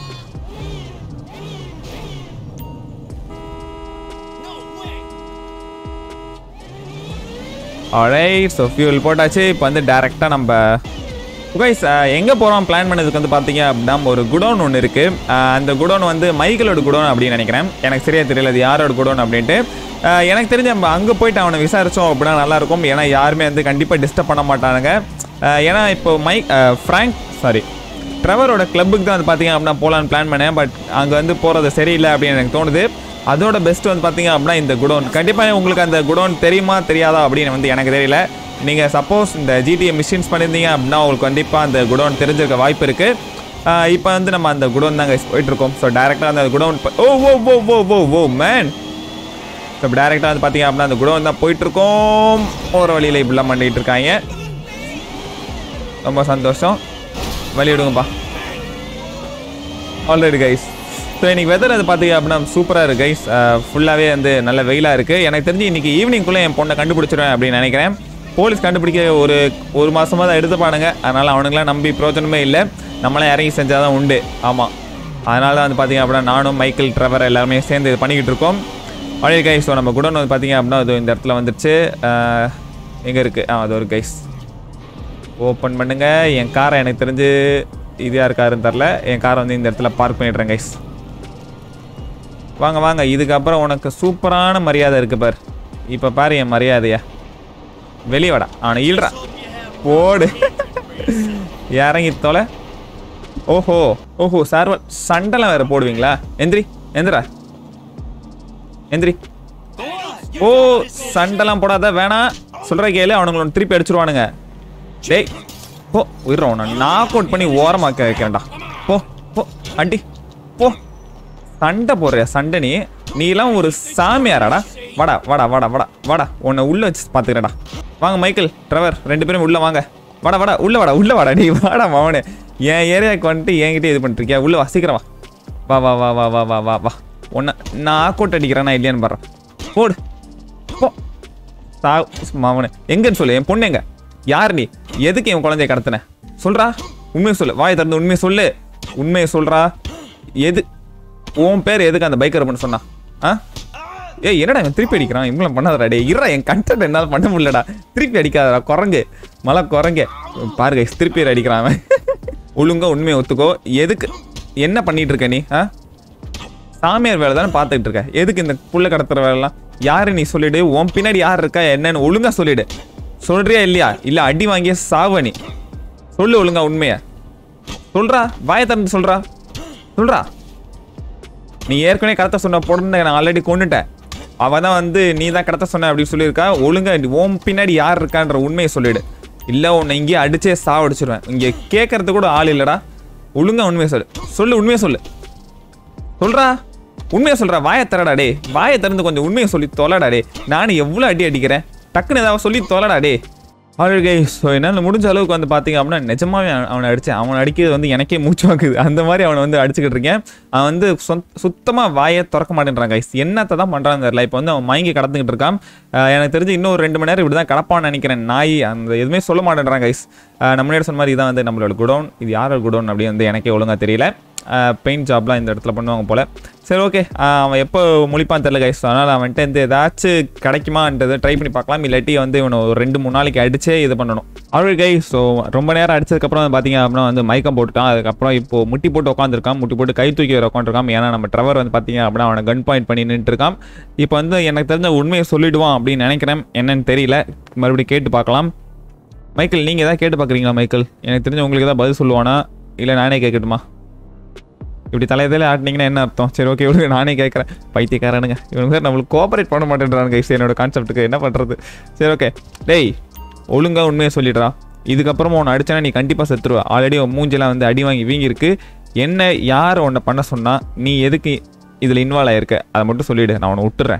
Speaker 1: ஆல்ரைட், ஸோ ஃபியூல் போட்டாச்சு. இப்போ வந்து டேரெக்டாக நம்ம கைஸ் எங்கே போகிறோம் பிளான் பண்ணதுக்கு வந்து பார்த்தீங்க அப்படின்னா ஒரு குடோன் ஒன்று இருக்குது. அந்த குடோன் வந்து மைக்கிளோட குடோன் அப்படின்னு நினைக்கிறேன். எனக்கு சரியாக தெரியல அது யாரோட குடோன் அப்படின்ட்டு. எனக்கு தெரிஞ்ச நம்ம அங்கே போயிட்டு அவனை விசாரித்தோம் அப்படின்னா நல்லாயிருக்கும். ஏன்னா யாருமே வந்து கண்டிப்பாக டிஸ்டர்ப் பண்ண மாட்டானுங்க. ஏன்னா இப்போ மைக் ஃப்ராங்க் சாரி ட்ரெவரோட கிளப்புக்கு தான் வந்து பார்த்தீங்க அப்படின்னா போகலான்னு பிளான் பண்ணேன். பட் அங்கே வந்து போகிறது சரியில்லை அப்படின்னு எனக்கு தோணுது. அதோட பெஸ்ட் வந்து பார்த்தீங்க அப்படின்னா இந்த குடோன். கண்டிப்பாக உங்களுக்கு அந்த குடோன் தெரியுமா தெரியாதா அப்படின்னு வந்து எனக்கு தெரியல. நீங்கள் சப்போஸ் இந்த ஜிடிஏ மிஷின்ஸ் பண்ணியிருந்தீங்க அப்படின்னா உங்களுக்கு கண்டிப்பாக அந்த குடோன் தெரிஞ்சிருக்க வாய்ப்பு இருக்குது. இப்போ வந்து நம்ம அந்த குடோன் தாங்க போயிட்டுருக்கோம். ஸோ டேரெக்டாக அந்த godown oh oh oh oh oh oh man so இப்போ டேரெக்டாக வந்து பார்த்தீங்க அப்படின்னா அந்த குடோன் தான் போயிட்டுருக்கோம். ஒரு வழியில் இப்படிலாம் பண்ணிகிட்டு இருக்காங்க. ரொம்ப சந்தோஷம். வழி விடுங்கப்பா. ஆல்ரெடி கைஸ் ஸோ இன்றைக்கி வெதர் அது பார்த்தீங்க அப்படின்னா சூப்பராக இருக்குது கைஸ். ஃபுல்லாகவே வந்து நல்ல வெயிலாக இருக்குது. எனக்கு தெரிஞ்சு இன்றைக்கி ஈவினிங்குள்ளே என் பொண்ணை கண்டுபிடிச்சிருவேன் அப்படின்னு நினைக்கிறேன். போலீஸ் கண்டுபிடிக்க ஒரு ஒரு மாதமாக தான் எடுத்துப்பானுங்க. அதனால் அவனுங்களாம் நம்பி பிரோஜனமே இல்லை. நம்மளாம் இறங்கி செஞ்சால் தான் உண்டு. ஆமாம், அதனால தான் வந்து பார்த்தீங்க அப்படின்னா நானும் மைக்கிள் ட்ரெவர் எல்லாருமே சேர்ந்து இது பண்ணிக்கிட்டு இருக்கோம். ஆல்ரெடி கைஸ் ஸோ நம்ம குடோன் வந்து பார்த்தீங்க அப்படின்னா அது இந்த இடத்துல வந்துடுச்சு. எங்கே இருக்குது? ஆ அது ஒரு கைஸ் ஓப்பன் பண்ணுங்க. என் காரை எனக்கு தெரிஞ்சு இது யார் காருன்னு தெரில. என் காரை வந்து இந்த இடத்துல பார்க் பண்ணிடுறேன் கைஸ். வாங்க வாங்க, இதுக்கப்புறம் உனக்கு சூப்பரான மரியாதை இருக்குது பார். இப்போ பாரு என் மரியாதையா. வெளியே வாடா. அவனை ஈழ்றா போடு. இறங்கி தொலை. ஓஹோ ஓஹோ சார் சண்டைலாம் வேறு போடுவீங்களா? எந்திரி எந்திரா எந்திரி. ஓ சண்டைலாம் போடாத வேணாம் சொல்கிற கேளு. அவனுங்களோட திருப்பி அடிச்சிருவானுங்க. டேய் போ உயிர்றோம். நான் நாக் அவுட் பண்ணி ஓரமாக்க வைக்கிறேன்டா. போ போ அடி போ. சண்டை போடுறியா சண்டை? நீ நீலாம் ஒரு சாமியாராடா. வாடா வாடா வாடா வாடா வாடா. உன்னை உள்ளே வச்சு பார்த்துக்கிறேன்டா. வாங்க மைக்கிள் ட்ரெவர் ரெண்டு பேரும் உள்ளே வாங்க. வாடா வாடா உள்ளே வாடா உள்ளே வாடா. நீ வாடா மவனே. என் ஏரியாவுக்கு வந்துட்டு என்கிட்ட இது பண்ணிருக்கியா? உள்ளே வா சீக்கிரம் வா வா வா வா வா வா வா வா. ஒன்று நான் ஆக்கோட் அடிக்கிறேன்னா இல்லையான்னு பாடுறேன். போடு போ சா மவனே. எங்கன்னு சொல்லு. என் பொண்ணு எங்க? யார் நீ? எதுக்கு என் குழந்தைய கடத்தின? சொல்கிறா உண்மையை சொல்லு. வாயை திறந்து உண்மையை சொல்லு. உண்மையை சொல்கிறா. எது உன் பேர் எதுக்கு அந்த பைக்கர் பண்ண சொன்னா? ஆ ஏ என்னடா இவன் திருப்பி அடிக்கிறான்? இவங்களாம் பண்ணாதடா. டே இருடா என் கண்டென்ட் என்னால் பண்ண முடியலடா. திருப்பி அடிக்காதடா குரங்கு மலை குரங்கு. பாருங்க திருப்பி அடிக்கிறான் அவன். ஒழுங்கா உண்மையை ஒத்துக்கோ. எதுக்கு என்ன பண்ணிட்டு இருக்க நீ? ஆ சாமியார் வேலை தானே பார்த்துக்கிட்டு இருக்க. எதுக்கு இந்த புள்ள கடத்துற வேலைலாம்? யாரு நீ சொல்லிடு. உன் பின்னாடி யார் இருக்கா என்னன்னு ஒழுங்கா சொல்லிடு. சொல்றியா இல்லையா? இல்லை அடி வாங்கிய சாவ நீ. சொல்லு ஒழுங்கா உண்மையா சொல்றா. வாயை திறந்து சொல்றா சொல்றா. நீ ஏற்கனவே கடத்த சொன்ன பொண்ணை நான் ஆல்ரெடி கொண்டுட்டேன். அவள் தான் வந்து நீ தான் கடத்த சொன்ன அப்படின்னு சொல்லியிருக்கா. ஒழுங்கா ஓம் பின்னாடி யார் இருக்கான்ற உண்மையை சொல்லிடு. இல்லை உன்னை இங்கேயே அடிச்சே சாவடிச்சிருவேன். இங்கே கேட்கறது கூட ஆள் இல்லைடா. ஒழுங்கா உண்மையை சொல்லு. சொல்லு உண்மையை சொல்லு. சொல்றா உண்மையை சொல்றா. வாயை தரடா டே. வாயை திறந்து கொஞ்சம் உண்மையை சொல்லி தொலைடா டே. நானும் எவ்வளோ அடி அடிக்கிறேன். டக்குன்னு ஏதாவது சொல்லி தொலைடா டே. ஆல்ரெடி ஸோ என்னால் முடிஞ்ச அளவுக்கு வந்து பார்த்தீங்க அப்படின்னா நிஜமாவே அவனை அடித்தேன். அவனை அடிக்கிறது வந்து எனக்கே மூச்சு வாக்குது. அந்த மாதிரி அவனை வந்து அடிச்சுக்கிட்டு இருக்கேன். அவன் வந்து சொந்த சுத்தமாக வாயை திறக்க மாட்டேன்றான் கைஸ். என்னத்தை தான் பண்ணுறான்னு தெரியல. இப்போ வந்து அவன் மயங்கி கடந்துக்கிட்டு இருக்கான். எனக்கு தெரிஞ்சு இன்னும் ஒரு ரெண்டு மணி நேரம் இப்படி தான் கடப்பான்னு நினைக்கிறேன். நாய் அந்த எதுவுமே சொல்ல மாட்டேன்றான் கைஸ். நம்ம முன்னாடி சொன்ன மாதிரி இதான் வந்து நம்மளோட குடோன். இது யாரோட குடோன் அப்படின்னு வந்து எனக்கே ஒழுங்காக தெரியல. பெயிண்ட் ஜாப்லாம் இந்த இடத்துல பண்ணுவாங்க போல். சரி ஓகே, அவன் எப்போ முழிப்பான் தெரியல கைஸ். அதனால் அவன்ட்டு வந்து ஏதாச்சும் கிடைக்குமான்றதை ட்ரை பண்ணி பார்க்கலாம். இல்லாட்டி வந்து இவனை ஒரு ரெண்டு மூணு நாளைக்கு அடிச்சே இது பண்ணணும். அவரு கைஸ் ஸோ ரொம்ப நேரம் அடிச்சதுக்கப்புறம் வந்து பார்த்தீங்க அப்படின்னா வந்து மயக்கம் போட்டுட்டான். அதுக்கப்புறம் இப்போ முட்டி போட்டு உட்காந்துருக்கான், முட்டி போட்டு கை தூக்கி வர உட்காந்துருக்கான். ஏன்னா நம்ம ட்ரெவர் வந்து பார்த்தீங்க அப்படின்னா அவனை கன் பாயிண்ட் பண்ணி நின்றுருக்கான். இப்போ வந்து எனக்கு தெரிஞ்ச உண்மையை சொல்லிடுவான் அப்படின்னு நினைக்கிறேன். என்னன்னு தெரியல, மறுபடியும் கேட்டு பார்க்கலாம். மைக்கேல், நீங்கள் எதாவது கேட்டு பார்க்குறீங்களா மைக்கேல்? எனக்கு தெரிஞ்ச உங்களுக்கு எதாவது பதில் சொல்லுவானா இல்லை நானே கேட்கட்டுமா? இப்படி தலையதில் ஆட்டினீங்கன்னா என்ன அர்த்தம்? சரி ஓகே, இவனுக்கு நானே கேட்குறேன். பைத்தியக்காரனுங்க இவனுக்கு சார் நம்மளுக்கு கோஆப்ரேட் பண்ண மாட்டேன்றாங்க கைஸ் என்னோட கான்செப்ட்டுக்கு. என்ன பண்ணுறது? சரி ஓகே, டேய் ஒழுங்காக உண்மையை சொல்லிடுறா. இதுக்கப்புறமா உன்னை அடிச்சேன்னா நீ கண்டிப்பாக செத்துருவா. ஆல்ரெடி உன் மூஞ்செல்லாம் வந்து அடி வாங்கி வீங்கிருக்கு. என்ன யார் உன்னை பண்ண சொன்னால் நீ எதுக்கு இதில் இன்வால்வ் ஆகிருக்க அதை மட்டும் சொல்லிவிடு, நான் உன்னை விட்டுறேன்.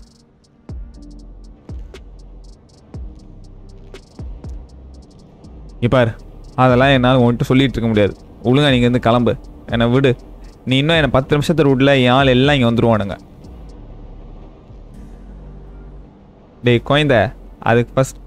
Speaker 1: இப்பார் அதெல்லாம் என்னால் உன்கிட்ட சொல்லிகிட்டு இருக்க முடியாது. ஒழுங்கா நீங்கள் வந்து கிளம்பு, என்னை விடு. நீ இன்னும் என்னை பத்து நிமிஷத்தை விடல, என் ஆள் எல்லாம் இங்கே வந்துருவானுங்க. டேய் குழந்த, அதுக்கு ஃபஸ்ட்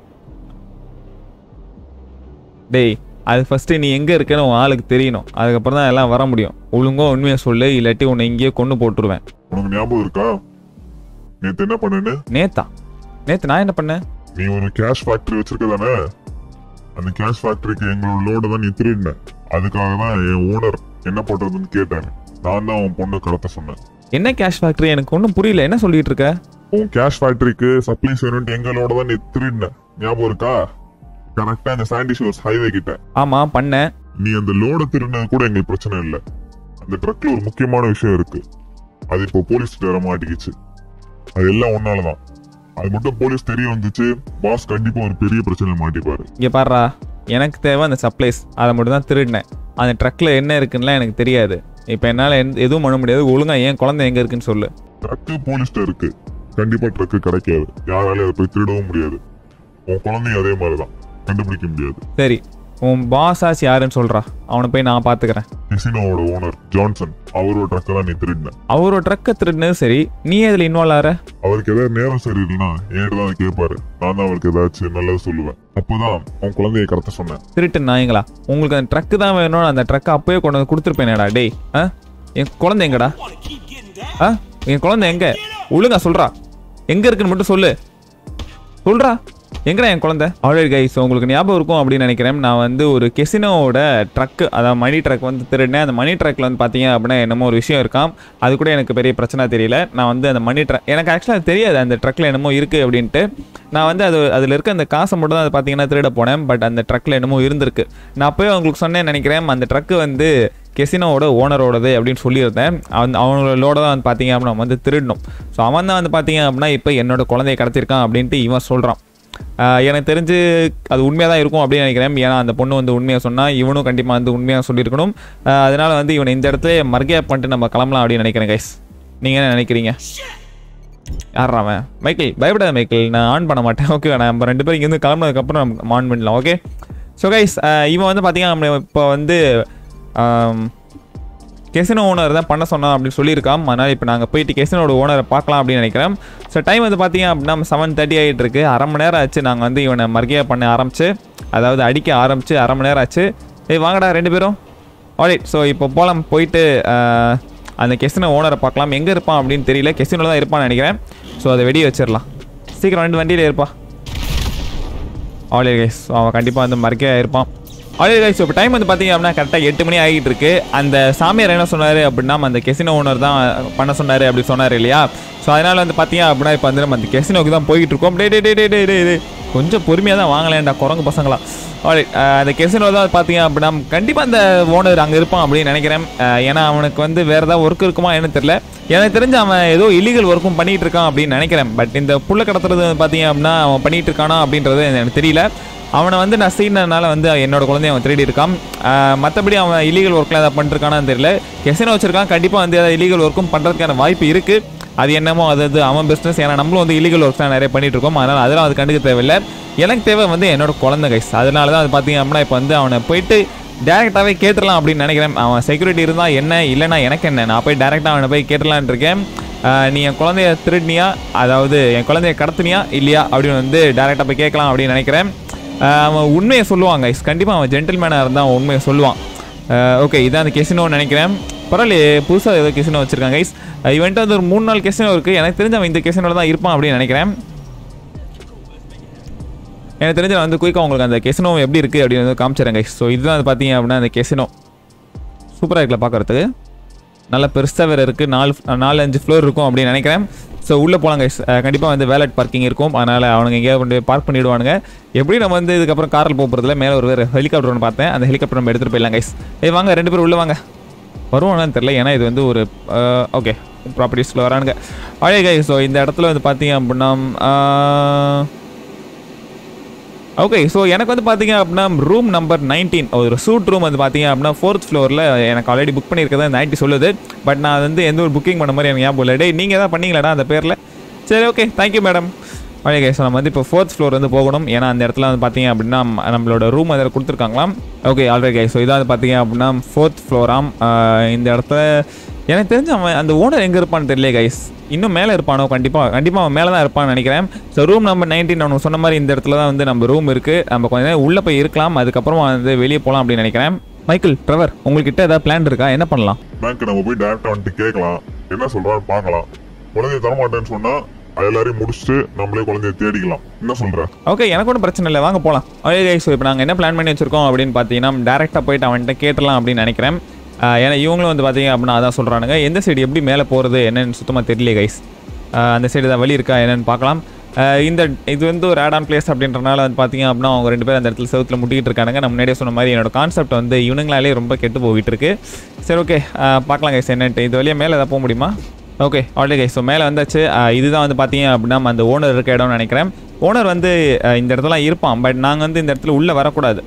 Speaker 1: டேய் அது ஃபஸ்ட்டு நீ எங்கே இருக்கேன்னு உன் ஆளுக்கு தெரியணும். அதுக்கப்புறம் தான் எல்லாம் வர முடியும். ஒழுங்காக உண்மையை சொல்லு, இல்லாட்டி உன்னை இங்கேயே கொண்டு போட்டுருவேன்.
Speaker 2: உனக்கு ஞாபகம் இருக்கா நேத்து என்ன பண்ணேன்னு?
Speaker 1: நேத்தா? நேத்து நான் என்ன பண்ணேன்?
Speaker 2: நீ ஒரு கேஷ் ஃபேக்டரி வச்சிருக்க தானே? அந்த கேஷ் ஃபேக்டரிக்கு எங்களோட லோட தான் நீ திருடின. அதுக்காக தான் என் ஓனர் என்ன பண்றதுன்னு கேட்டாரு. நான் தான் உன் பொண்ணு கடத்த சொன்னேன்.
Speaker 1: என்ன கேஷ் ஃபேக்டரி? எனக்கு ஒன்றும் புரியல, என்ன சொல்லிட்டு இருக்க?
Speaker 2: உன் கேஷ் ஃபேக்டரிக்கு சப்ளைஸ் வேணும்னு எங்களோட தான் நீ திருடின. ஞாபகம் இருக்கா? கரெக்டா இந்த சாண்டி ஷோர்ஸ் ஹைவே கிட்ட.
Speaker 1: ஆமா பண்ணேன்.
Speaker 2: நீ அந்த லோட திருடினது கூட எங்களுக்கு பிரச்சனை இல்லை. அந்த ட்ரக்ல ஒரு முக்கியமான விஷயம் இருக்கு. அது இப்போ போலீஸ் வர மாட்டிக்கிச்சு. அது எல்லாம் ஒன்னாலதான். அது மட்டும் போலீஸ் தெரிய வந்துச்சு, பாஸ் கண்டிப்பா ஒரு பெரிய பிரச்சனை மாட்டிப்பாரு.
Speaker 1: இங்க பாருடா, எனக்கு தேவை அந்த சப்ளைஸ், அதை மட்டும் தான் திருடினேன். அந்த ட்ரக்ல என்ன இருக்குன்னுலாம் எனக்கு தெரியாது. இப்போ என்னால் எதுவும் பண்ண முடியாது. ஒழுங்கா ஏன் குழந்தை எங்க இருக்குன்னு சொல்லு.
Speaker 2: ட்ரக்கு போலீஸ்ட இருக்கு, கண்டிப்பா ட்ரக்கு கிடைக்காது. யாராலையும் அதை போய் திருடவும் முடியாது. உன் குழந்தையும் அதே மாதிரிதான், கண்டுபிடிக்க முடியாது.
Speaker 1: சரி, உன் பாஸ் ஆச்சு யாருன்னு சொல்றா, அவனை போய் நான் பாத்துக்கிறேன்.
Speaker 2: கெசினோவோட ஓனர் ஜான்சன், அவரோட ட்ரக்கை தான் நீ திருடின.
Speaker 1: அவரோட ட்ரக்கை திருடினது சரி, நீ எதுல இன்வால்வ் ஆற?
Speaker 2: அவருக்கு ஏதாவது நேரம் சரி இல்லைன்னா என்கிட்ட தான் கேட்பாரு. நான் தான் அவருக்கு ஏதாச்சும் நல்லது சொல்லுவேன். அப்போதான் உன் குழந்தைய கடத்த சொன்னேன்.
Speaker 1: திருட்டு நாயங்களா, உங்களுக்கு அந்த ட்ரக்கு தான் வேணும்னு அந்த ட்ரக்கை அப்பவே கொண்டு வந்து கொடுத்துருப்பேனேடா. டேய் ஆ, என் குழந்தை எங்கடா? ஆ, என் குழந்தை எங்க? ஒழுங்கா சொல்றா, எங்க இருக்குன்னு மட்டும் சொல்லு. சொல்றா, எங்கடா என் குழந்தை? ஆல்ரெடி கைஸ் உங்களுக்கு ஞாபகம் இருக்கும் அப்படின்னு நினைக்கிறேன். நான் வந்து ஒரு கெசினோவோட ட்ரக்கு, அதாவது மணி ட்ரக் வந்து திருடினேன். அந்த மணி ட்ரக்கில் வந்து பார்த்தீங்க அப்படின்னா என்னமோ ஒரு விஷயம் இருக்காம். அது கூட எனக்கு பெரிய பிரச்சனை தெரியல. நான் வந்து அந்த மணி ட்ரக், எனக்கு ஆக்சுவலாக தெரியாது அந்த ட்ரக்கில் என்னமோ இருக்குது அப்படின்ட்டு. நான் வந்து அது அதில் இருக்க அந்த காசை மட்டும் தான் அது பார்த்தீங்கன்னா திருட போனேன். பட் அந்த ட்ரக்கில் என்னமோ இருந்திருக்கு. நான் அப்போயே உங்களுக்கு சொன்னேன்னு நினைக்கிறேன், அந்த ட்ரக்கு வந்து கெசினோவோட ஓனரோடது அப்படின்னு சொல்லியிருந்தேன். அவன் அவங்களோட தான் வந்து பார்த்தீங்க அப்படின்னா நம்ம வந்து திருடணும். ஸோ அவன் தான் வந்து பார்த்தீங்க அப்படின்னா இப்போ என்னோட குழந்தைய கடத்திருக்கான் அப்படின்ட்டு இவன் சொல்கிறான். எனக்கு தெரிஞ்சு அது உண்மையாக தான் இருக்கும் அப்படின்னு நினைக்கிறேன். ஏன்னா அந்த பொண்ணு வந்து உண்மையாக சொன்னால் இவனும் கண்டிப்பாக வந்து உண்மையாக சொல்லியிருக்கணும். அதனால் வந்து இவனை இந்த இடத்துல மர்கே பண்ணிட்டு நம்ம கிளம்பலாம் அப்படின்னு நினைக்கிறேன் கைஸ். நீங்கள் என்ன நினைக்கிறீங்க? யாரா அவன்? மைக்கேல், பயப்படாத மைக்கேல், நான் ஆன் பண்ண மாட்டேன். ஓகே, நம்ம ரெண்டு பேரும் இங்கேருந்து கிளம்புனதுக்கப்புறம் நம்ம ஆன் பண்ணலாம். ஓகே, ஸோ கைஸ் இவன் வந்து பார்த்தீங்கன்னா நம்ம இப்போ வந்து கெசினோ ஓனர் தான் பண்ண சொன்னான் அப்படின்னு சொல்லியிருக்கான். அதனால் இப்போ நாங்கள் போயிட்டு கெசினோட ஓனரை பார்க்கலாம் அப்படின்னு நினைக்கிறேன். ஸோ டைம் வந்து பார்த்தீங்க அப்படின்னா செவன் தேர்ட்டி ஆகிட்டு இருக்கு. அரை மணி நேரம் ஆச்சு நாங்கள் வந்து இவனை மர்கியா பண்ண ஆரம்பிச்சு, அதாவது அடிக்க ஆரம்பிச்சு அரை மணி நேரம் ஆச்சு. ஏய் வாங்கடா ரெண்டு பேரும். ஆல்ரைட், ஸோ இப்போ போகலாம். போயிட்டு அந்த கெசினோ ஓனரை பார்க்கலாம். எங்கே இருப்பான் அப்படின்னு தெரியல, கெசினோவில் தான் இருப்பான்னு நினைக்கிறேன். ஸோ அதை வெடி வச்சிடலாம். சீக்கிரம் ரெண்டு வண்டியில் இருப்பான். ஆல்ரைட் கைஸ், அவன் கண்டிப்பாக வந்து மர்கியா இருப்பான். ஆல்ரெடி கைஸ் இப்போ டைம் வந்து பார்த்தீங்க அப்படின்னா கரெக்டாக எட்டு மணி ஆகிட்டு இருக்கு. அந்த சாமியார் என்ன சொன்னார் அப்படின்னா அந்த கெசினோ ஓனர் தான் பண்ண சொன்னார் அப்படி சொன்னார் இல்லையா? ஸோ அதனால் வந்து பார்த்தீங்க அப்படின்னா இப்போ வந்து நம்ம அந்த கெசினோக்கு தான் போய்கிட்டு இருக்கோம். டே டே டே டே டே டே கொஞ்சம் பொறுமையாக தான் வாங்கலேன்டா குரங்கு பசங்களா. ஆல்ரைட், அந்த கெசினோ தான் பார்த்தீங்க அப்படின்னா கண்டிப்பாக அந்த ஓனர் அங்கே இருப்பான் அப்படின்னு நினைக்கிறேன். ஏன்னா அவனுக்கு வந்து வேறு ஏதாவது ஒர்க் இருக்குமா என்ன தெரியல. எனக்கு தெரிஞ்சு அவன் ஏதோ இல்லீகல் ஒர்க்கும் பண்ணிகிட்டு இருக்கான் அப்படின்னு நினைக்கிறேன். பட் இந்த புள்ள கடத்துறது பார்த்தீங்க அப்படின்னா அவன் பண்ணிகிட்டு இருக்கானா அப்படின்றது எனக்கு தெரியல. அவனை வந்து நான் சீனனால வந்து என்னோட குழந்தைய அவன் திருடி இருக்கான். மற்றபடி அவன் இல்லீகல் ஒர்க்கில் ஏதாவது பண்ணிருக்கானான்னு தெரியல. கெசினோ வச்சிருக்கான், கண்டிப்பாக வந்து ஏதாவது இல்லீகல் ஒர்க்கும் பண்ணுறதுக்கான வாய்ப்பு இருக்குது. அது என்னமோ அது அவன் பிஸ்னஸ். ஏன்னா நம்மளும் வந்து இல்லீகல் ஒர்க்ஸ்லாம் நிறைய பண்ணிட்டு இருக்கோம். அதனால் அதெல்லாம் அது கண்டுக்க தேவையில்லை. எனக்கு தேவை வந்து என்னோட குழந்தை கைஸ். அதனால தான் அது பார்த்தீங்க அப்படின்னா இப்போ வந்து அவனை போயிட்டு டேரெக்டாகவே கேட்டுடலாம் அப்படின்னு நினைக்கிறேன். அவன் செக்யூரிட்டி இருந்தால் என்ன, இல்லைனா எனக்கு என்ன, நான் போய் டேரெக்டாக அவனை போய் கேட்டுடலான் இருக்கேன். நீ என் குழந்தைய திருடினியா, அதாவது என் குழந்தைய கடத்துனியா இல்லையா அப்படின்னு வந்து டேரெக்டாக போய் கேட்கலாம் அப்படின்னு நினைக்கிறேன். அவன் உண்மையை சொல்லுவாங்க கைஸ், கண்டிப்பாக அவன் ஜென்டில்மேனாக இருந்தால் அவன் உண்மையை சொல்லுவான். ஓகே இதான் அந்த கெசினோன்னு நினைக்கிறேன். பரவாயில்லையே புதுசாக ஏதோ கெசினோ வச்சுருக்காங்க கைஸ். இவன்ட்டு வந்து ஒரு மூணு நாலு கெசினோ இருக்குது. எனக்கு தெரிஞ்ச அவன் இந்த கெசினோவில் தான் இருப்பான் அப்படின்னு நினைக்கிறேன். எனக்கு தெரிஞ்ச நான் வந்து குயிக்காக உங்களுக்கு அந்த கெசினோ எப்படி இருக்குது அப்படின்னு வந்து காமிச்சிடறேன் கைஸ். ஸோ இதுதான் வந்து பார்த்தீங்க அப்படின்னா அந்த கெசினோ சூப்பராக இருக்குல்ல பார்க்குறதுக்கு. நல்லா பெருசாக வேறு இருக்குது. நாலு நாலு அஞ்சு ஃப்ளோர் இருக்கும் அப்படின்னு நினைக்கிறேன். ஸோ உள்ளே போகலாம் கைஸ். கண்டிப்பாக வந்து வேலட் பார்க்கிங் இருக்கும். அதனால் அவனுங்க எங்கேயாவது கொண்டு பார்க் பண்ணிவிடுவானுங்க. எப்படி நம்ம வந்து இதுக்கப்புறம் காரில் போகிறதுல மேலே ஒரு வேறு ஹெலிகாப்டர் ஒன்று பார்த்தேன். அந்த ஹெலிகாப்டர் நம்ம எடுத்துகிட்டு போயிடலாம் கைஸ். ஏய் வாங்க ரெண்டு பேரும் உள்ளே வாங்க. வருவானான்னு தெரில, ஏன்னா இது வந்து ஒரு ஓகே ப்ராப்பர்ட்டிஸில் வரானுங்க. அழகே கைஸ். ஸோ இந்த இடத்துல வந்து பார்த்தீங்க அப்படின்னா ஓகே ஸோ எனக்கு வந்து பார்த்தீங்க அப்படின்னா ரூம் நம்பர் நைன்டீன் ஒரு சூட் ரூம் வந்து பார்த்தீங்க அப்படின்னா ஃபோர்த் ஃப்ளோரில் எனக்கு ஆல்ரெடி புக் பண்ணியிருக்கதா இந்த ஐடி சொல்லுது. பட் நான் வந்து எந்த ஒரு புக்கிங் பண்ண மாதிரி எனக்கு ஞாபகம் இல்லை. டே நீங்கள் தான் பண்ணீங்களாடா அந்த பேரில்? சரி okay thank you madam. Okay guys நம்ம வந்து இப்போ ஃபோர்த் ஃப்ளோர் வந்து போகணும். ஏன்னா அந்த இடத்துல வந்து பார்த்தீங்க அப்படின்னா நம்மளோட ரூம் அதில் கொடுத்துருக்காங்களாம். Okay already guys. ஸோ இதான் வந்து பார்த்தீங்க அப்படின்னா ஃபோர்த் ஃப்ளோராம். இந்த இடத்துல எனக்கு தெரிஞ்ச அவன் அந்த ஓனர் எங்கே இருப்பான்னு தெரியல கைஸ். இன்னும் மேலே இருப்பானோ? கண்டிப்பாக கண்டிப்பாக அவன் மேலே தான் இருப்பான்னு நினைக்கிறேன். ஸோ ரூம் நம்பர் நைன்டீன் நான் சொன்ன மாதிரி இந்த இடத்துல தான் வந்து நம்ம ரூம் இருக்குது. நம்ம கொஞ்சம் நேரம் உள்ளே போய் இருக்கலாம், அதுக்கப்புறம் வந்து வெளியே போகலாம் அப்படின்னு நினைக்கிறேன். மைக்கேல், ட்ரெவர், உங்கள்கிட்ட ஏதாவது பிளான் இருக்கா? என்ன பண்ணலாம்?
Speaker 2: பேங்க் நம்ம போய் டேரக்டா வந்துட்டு கேட்கலாம், என்ன சொல்றான்னு பார்க்கலாம். குழந்தைய தரமாட்டேன்னு சொன்னா எல்லாரையும் முடிச்சுட்டு நம்மளே குழந்தைய தேடிக்கலாம். என்ன சொல்ற?
Speaker 1: ஓகே எனக்கு ஒன்றும் பிரச்சனை இல்லை, வாங்க போகலாம். Okay guys. ஸோ இப்போ நாங்கள் என்ன பிளான் பண்ணி வச்சிருக்கோம் அப்படின்னு பார்த்தீங்கன்னா டேரெக்டாக போயிட்டு அவன்கிட்ட கேட்டலாம் அப்படின்னு நினைக்கிறேன். ஏன்னா இவங்களும் வந்து பார்த்தீங்க அப்படின்னா அதான் சொல்கிறானுங்க. எந்த சைடு எப்படி மேலே போகிறது என்னன்னு சுத்தமாக தெரியல கைஸ். அந்த சைடு தான் வழி இருக்கா என்னன்னு பார்க்கலாம். இந்த இது வந்து ஒரு ஆட் ஆன் பிளேஸ் அப்படின்றனால வந்து பார்த்தீங்க அப்படின்னா அவங்க ரெண்டு பேரும் அந்த இடத்துல செவுத்தில் முட்டிக்கிட்டு இருக்கானுங்க. நான் முன்னாடியே சொன்ன மாதிரி என்னோட கான்செப்ட் வந்து இவனுங்களாலே ரொம்ப கெட்டு போயிட்டு இருக்கு. சரி ஓகே பார்க்கலாம் கைஸ் என்னன்ட்டு. இது வழியாக மேலே எதாவது போக முடியுமா? Okay already guys. ஸோ மேலே வந்தாச்சு. இதுதான் வந்து பார்த்தீங்க அப்படின்னா அந்த ஓனர் இருக்க இடம்னு நினைக்கிறேன். ஓனர் வந்து இந்த இடத்துல இருப்பான். பட் நாங்கள் வந்து இந்த இடத்துல உள்ளே வரக்கூடாது.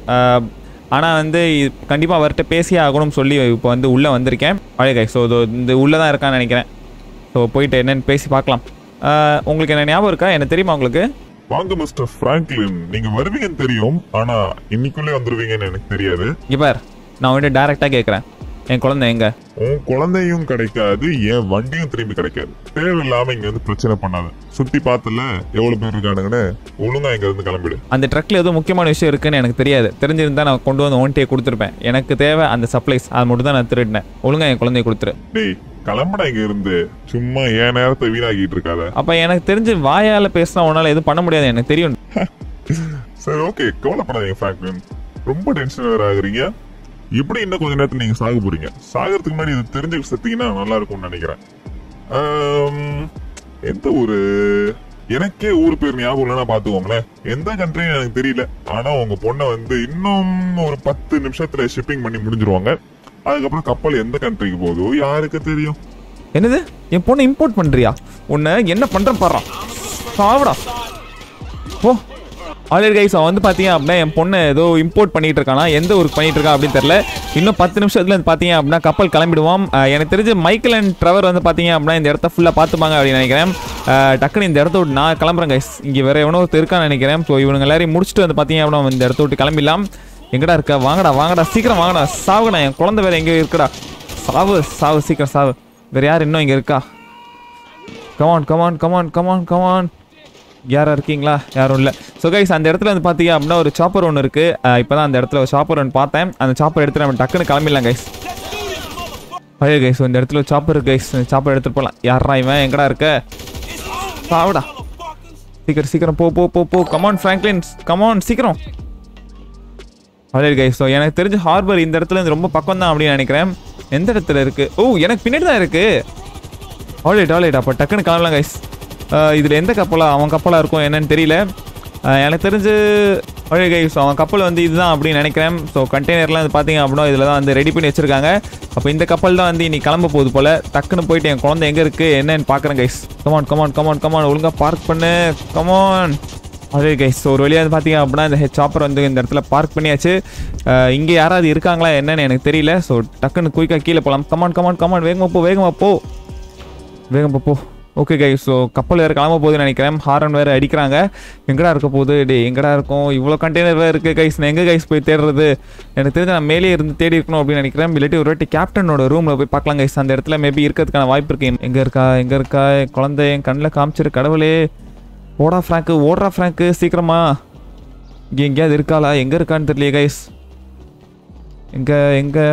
Speaker 1: ஆனால் வந்து கண்டிப்பாக அவர்கிட்ட பேசியே ஆகணும்னு சொல்லி இப்போ வந்து உள்ளே வந்திருக்கேன். Already guys. ஸோ இந்த உள்ளே தான் இருக்கான்னு நினைக்கிறேன். ஸோ போயிட்டு என்னென்னு பேசி பார்க்கலாம். உங்களுக்கு என்ன ஞாபகம் இருக்கா? என்ன தெரியுமா உங்களுக்கு?
Speaker 2: வாங்க மிஸ்டர் பிராங்க்லின், நீங்க வருவீங்கன்னு தெரியும், ஆனா இன்னைக்குள்ளே வந்துருவீங்கன்னு எனக்கு தெரியாது.
Speaker 1: இவர் நான் வந்து டைரக்டா கேட்குறேன், என் குழந்தை எங்க?
Speaker 2: உன் குழந்தையும் கிடைக்காது, என் வண்டியும் திரும்பி கிடைக்காது. தேவையில்லாம இங்க வந்து பிரச்சனை பண்ணாத. சுத்தி பார்த்தல எவ்வளவு பேர் இருக்கானுங்கன்னு, ஒழுங்கா இங்க இருந்து கிளம்பிடு. அந்த
Speaker 1: ட்ரக்ல ஏதோ முக்கியமான விஷயம் இருக்குன்னு எனக்கு தெரியாது. தெரிஞ்சிருந்தா நான் கொண்டு வந்து ஓன்ட்டே கொடுத்துருப்பேன். எனக்கு தேவை அந்த சப்ளைஸ், அது மட்டும் தான் நான் திருடினேன். ஒழுங்கா என் குழந்தைய கொடுத்துரு.
Speaker 2: டேய் கிளம்படா இங்க இருந்து, சும்மா என் நேரத்தை வீணாக்கிட்டு இருக்காத.
Speaker 1: அப்ப எனக்கு தெரிஞ்சு வாயால பேசினா உன்னால எதுவும் பண்ண முடியாது, எனக்கு தெரியும்.
Speaker 2: சரி ஓகே, கவலைப்படாதீங்க பிராங்க்லின். ரொம்ப டென்ஷன் வேற ஆகுறீங்க. எப்படி இன்னும் கொஞ்ச நேரத்துல நீங்க சாக போறீங்க. சாகிறதுக்கு முன்னாடி இது தெரிஞ்சு செத்தீங்கன்னா நல்லா இருக்கும்னு நினைக்கிறேன். எந்த ஊரு, எனக்கே ஊர் பேர் ஞாபகம் இல்லைன்னா பாத்துக்கோங்களேன். எந்த கண்ட்ரின்னு எனக்கு தெரியல. ஆனா உங்க பொண்ணை வந்து இன்னும் ஒரு பத்து நிமிஷத்துல ஷிப்பிங் பண்ணி முடிஞ்சிருவாங்க. அதுக்கப்புறம் கப்பல் எந்த கண்ட்ரிக்கு போகுதோ யாருக்கு தெரியும்.
Speaker 1: என்னது, என் பொண்ணை இம்போர்ட் பண்றியா? உன்னை என்ன பண்ற பாரு. சாவடா ஓ. ஆல்ரெடி கைஸ் அவன் வந்து பார்த்தீங்க அப்படின்னா என் பொண்ணை ஏதோ இம்போர்ட் பண்ணிட்டு இருக்கானா, எந்த ஊருக்கு பண்ணிட்டு இருக்கா அப்படின்னு தெரியல. இன்னும் பத்து நிமிஷத்துல பார்த்தீங்க அப்படின்னா கப்பல் கிளம்பிடுவோம். எனக்கு தெரிஞ்சு மைக்கேல் அண்ட் ட்ரெவர் வந்து பார்த்தீங்க அப்படின்னா இந்த இடத்த ஃபுல்லாக பார்த்துப்பாங்க அப்படின்னு நினைக்கிறேன். டக்குன்னு இந்த இடத்த விட்டு நான் கிளம்புறேன் கைஸ். இங்கே வேற எவனோ இருக்கான்னு நினைக்கிறேன். ஸோ இவங்க எல்லாரையும் முடிச்சுட்டு வந்து பார்த்தீங்க அப்படின்னா இந்த இடத்த விட்டு கிளம்பிடலாம். எங்கடா இருக்கா? வாங்கடா வாங்கடா சீக்கிரம் வாங்கடா. சாவுடா, என் குழந்தை வேற எங்கேயோ இருக்குடா. சாவு சாவு சீக்கிரம் சாவு. வேற யார் இன்னும் இங்கே இருக்கா? Come on come on come on come on come on. யாரா இருக்கீங்களா? யாரும் இல்லை. ஸோ கைஸ் அந்த இடத்துல வந்து பார்த்தீங்க அப்படின்னா ஒரு சாப்பர் ஒன்று இருக்கு. இப்போ தான் அந்த இடத்துல ஒரு சாப்பர் ஒன்று பார்த்தேன். அந்த சாப்பர் எடுத்து நம்ம டக்குன்னு கிளம்பிடலாம் கைஸ். பழைய கைஸ் இந்த இடத்துல சாப்பர் இருக்கு கைஸ். சாப்பர் எடுத்துட்டு போகலாம். யாரா இவன்? எங்கடா இருக்க? சாவுடா சீக்கிரம் சீக்கிரம் போ போ போ போ. கமான் பிராங்க்லின் கமான் சீக்கிரம். Already guys. ஸோ எனக்கு தெரிஞ்ச ஹார்பர் இந்த இடத்துல இருந்து ரொம்ப பக்கம் தான் அப்படின்னு நினைக்கிறேன். எந்த இடத்துல இருக்கு? ஓ எனக்கு பின்னாடி தான் இருக்கு. ஆல்ரெடி ஆல்ரெடி அப்போ டக்குன்னு கிளம்பலாம் கைஸ். இதில் எந்த கப்பலாக அவன் கப்பலாக இருக்கும் என்னன்னு தெரியல. எனக்கு தெரிஞ்சு ஆல்ரெடி கைஸ் அவன் கப்பல் வந்து இதுதான் அப்படின்னு நினைக்கிறேன். ஸோ கண்டெய்னர்லாம் வந்து பார்த்தீங்க அப்படின்னா இதில் தான் வந்து ரெடி பண்ணி வச்சிருக்காங்க. அப்போ இந்த கப்பல் தான் வந்து இன்னைக்கு கிளம்ப போகுது போல். டக்குன்னு போயிட்டு என் குழந்தை எங்கே இருக்குது என்னன்னு பார்க்குறேன் guys. Come on come on come on come on ஒழுங்காக பார்க் பண்ணு. கமான். அதே கைஸ் ஒரு வழியாக வந்து பார்த்தீங்க அப்படின்னா இந்த சாப்பர் வந்து இந்த இடத்துல பார்க் பண்ணியாச்சு. இங்கே யாராவது இருக்காங்களா என்னன்னு எனக்கு தெரியல. ஸோ டக்குன்னு குயிக்காக கீழே போகலாம். கமான் கமான் கமான் வேகமாக போ வேகமாக போ வேகமாக போ. Okay guys. ஸோ கப்பல் வேறு கிளம்ப போகுதுன்னு நினைக்கிறேன். ஹாரன் வேறு அடிக்கிறாங்க. எங்கடா இருக்க போகுது? டே எங்கடா இருக்கும்? இவ்வளோ கண்டெய்னர் வேறு இருக்குது கைஸ். நான் எங்கே கைஸ் போய் தேடுறது? எனக்கு தெரிஞ்சு நான் மேலே இருந்து தேடி இருக்கணும் அப்படின்னு நினைக்கிறேன். இல்லாட்டி ஒரு வாட்டி கேப்டனோட ரூமில் போய் பார்க்கலாம் கைஸ். அந்த இடத்துல மேபி இருக்கிறதுக்கான வாய்ப்பு இருக்கு. எங்கே இருக்கா எங்கே இருக்கா குழந்தை? என் கண்ணில் காமிச்சிரு கடவுளே. ஓடா ஃப்ராங்க்கு ஓடுறா ஃப்ராங்க்கு சீக்கிரமா. இங்கே எங்கேயாவது இருக்காளா? எங்கே இருக்கான்னு தெரியலையே கைஸ். எங்கே எங்கே